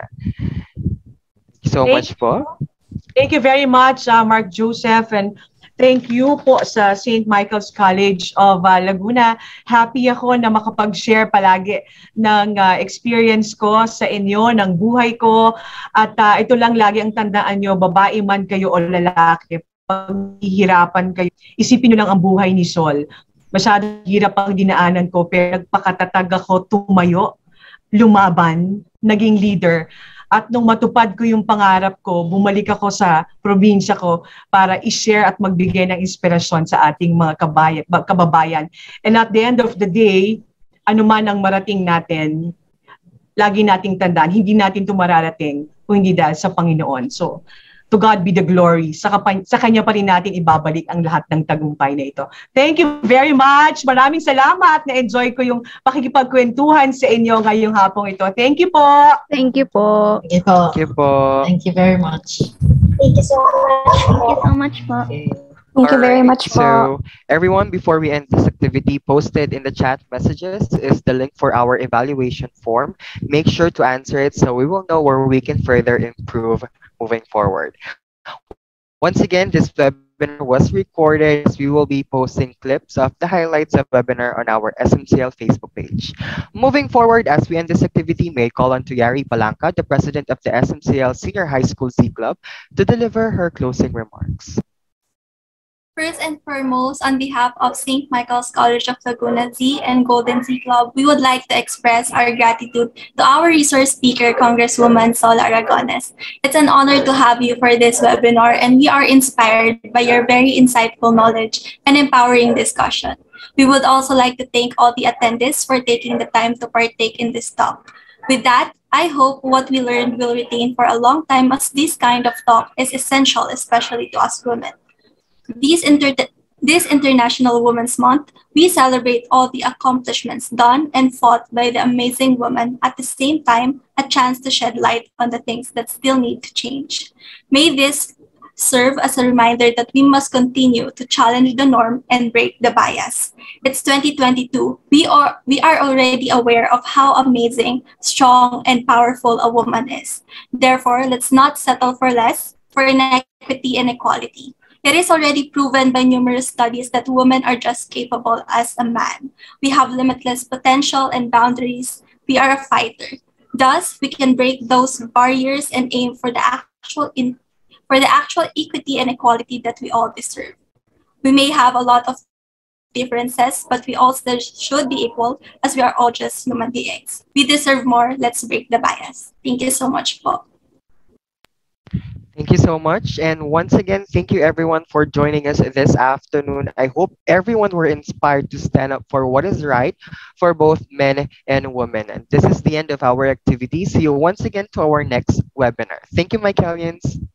Thank you so Thank much po. Thank you very much, uh, Mark Joseph, and thank you po sa Saint Michael's College of uh, Laguna. Happy ako na makapag-share palagi ng uh, experience ko sa inyo, ng buhay ko. At uh, ito lang lagi ang tandaan nyo, babae man kayo o lalaki, pag hihirapan kayo, isipin nyo lang ang buhay ni Sol. Masyadong hirap ang dinaanan ko, pero nagpakatatag ako, tumayo, lumaban, naging leader. At nung matupad ko yung pangarap ko, bumalik ako sa probinsya ko para i-share at magbigay ng inspirasyon sa ating mga kabayan, kababayan. And at the end of the day, ano man ang marating natin, lagi nating tandaan, hindi natin ito mararating kung hindi dahil sa Panginoon. So, to God be the glory. Sa, kapa- sa Kanya pa rin natin ibabalik ang lahat ng tagumpay na ito. Thank you very much. Maraming salamat. Na-enjoy ko yung pakikipagkwentuhan sa inyo ngayong hapong ito. Thank you po. Thank you po. Thank you po. Thank you po. Thank you very much. Thank you so much. Thank you so much po. Thank you very Alright, much po. So, everyone, before we end this activity, posted in the chat messages is the link for our evaluation form. Make sure to answer it so we will know where we can further improve moving forward. Once again, this webinar was recorded. We will be posting clips of the highlights of the webinar on our S M C L Facebook page. Moving forward, as we end this activity, may call on to Yari Palanca, the president of the S M C L Senior High School Z Club, to deliver her closing remarks. First and foremost, on behalf of Saint Michael's College of Laguna Z and Golden Z Club, we would like to express our gratitude to our resource speaker, Congresswoman Sol Aragones. It's an honor to have you for this webinar, and we are inspired by your very insightful knowledge and empowering discussion. We would also like to thank all the attendees for taking the time to partake in this talk. With that, I hope what we learned will retain for a long time, as this kind of talk is essential, especially to us women. These inter this International Women's Month, we celebrate all the accomplishments done and fought by the amazing women, at the same time, a chance to shed light on the things that still need to change. May this serve as a reminder that we must continue to challenge the norm and break the bias. It's twenty twenty-two. We are, we are already aware of how amazing, strong, and powerful a woman is. Therefore, let's not settle for less, for inequity and equality. It is already proven by numerous studies that women are just capable as a man. We have limitless potential and boundaries. We are a fighter. Thus, we can break those barriers and aim for the actual in, for the actual equity and equality that we all deserve. We may have a lot of differences, but we all still should be equal, as we are all just human beings. We deserve more. Let's break the bias. Thank you so much, po. Thank you so much. And once again, thank you everyone for joining us this afternoon. I hope everyone were inspired to stand up for what is right for both men and women. And this is the end of our activity. See you once again to our next webinar. Thank you, Michaelians.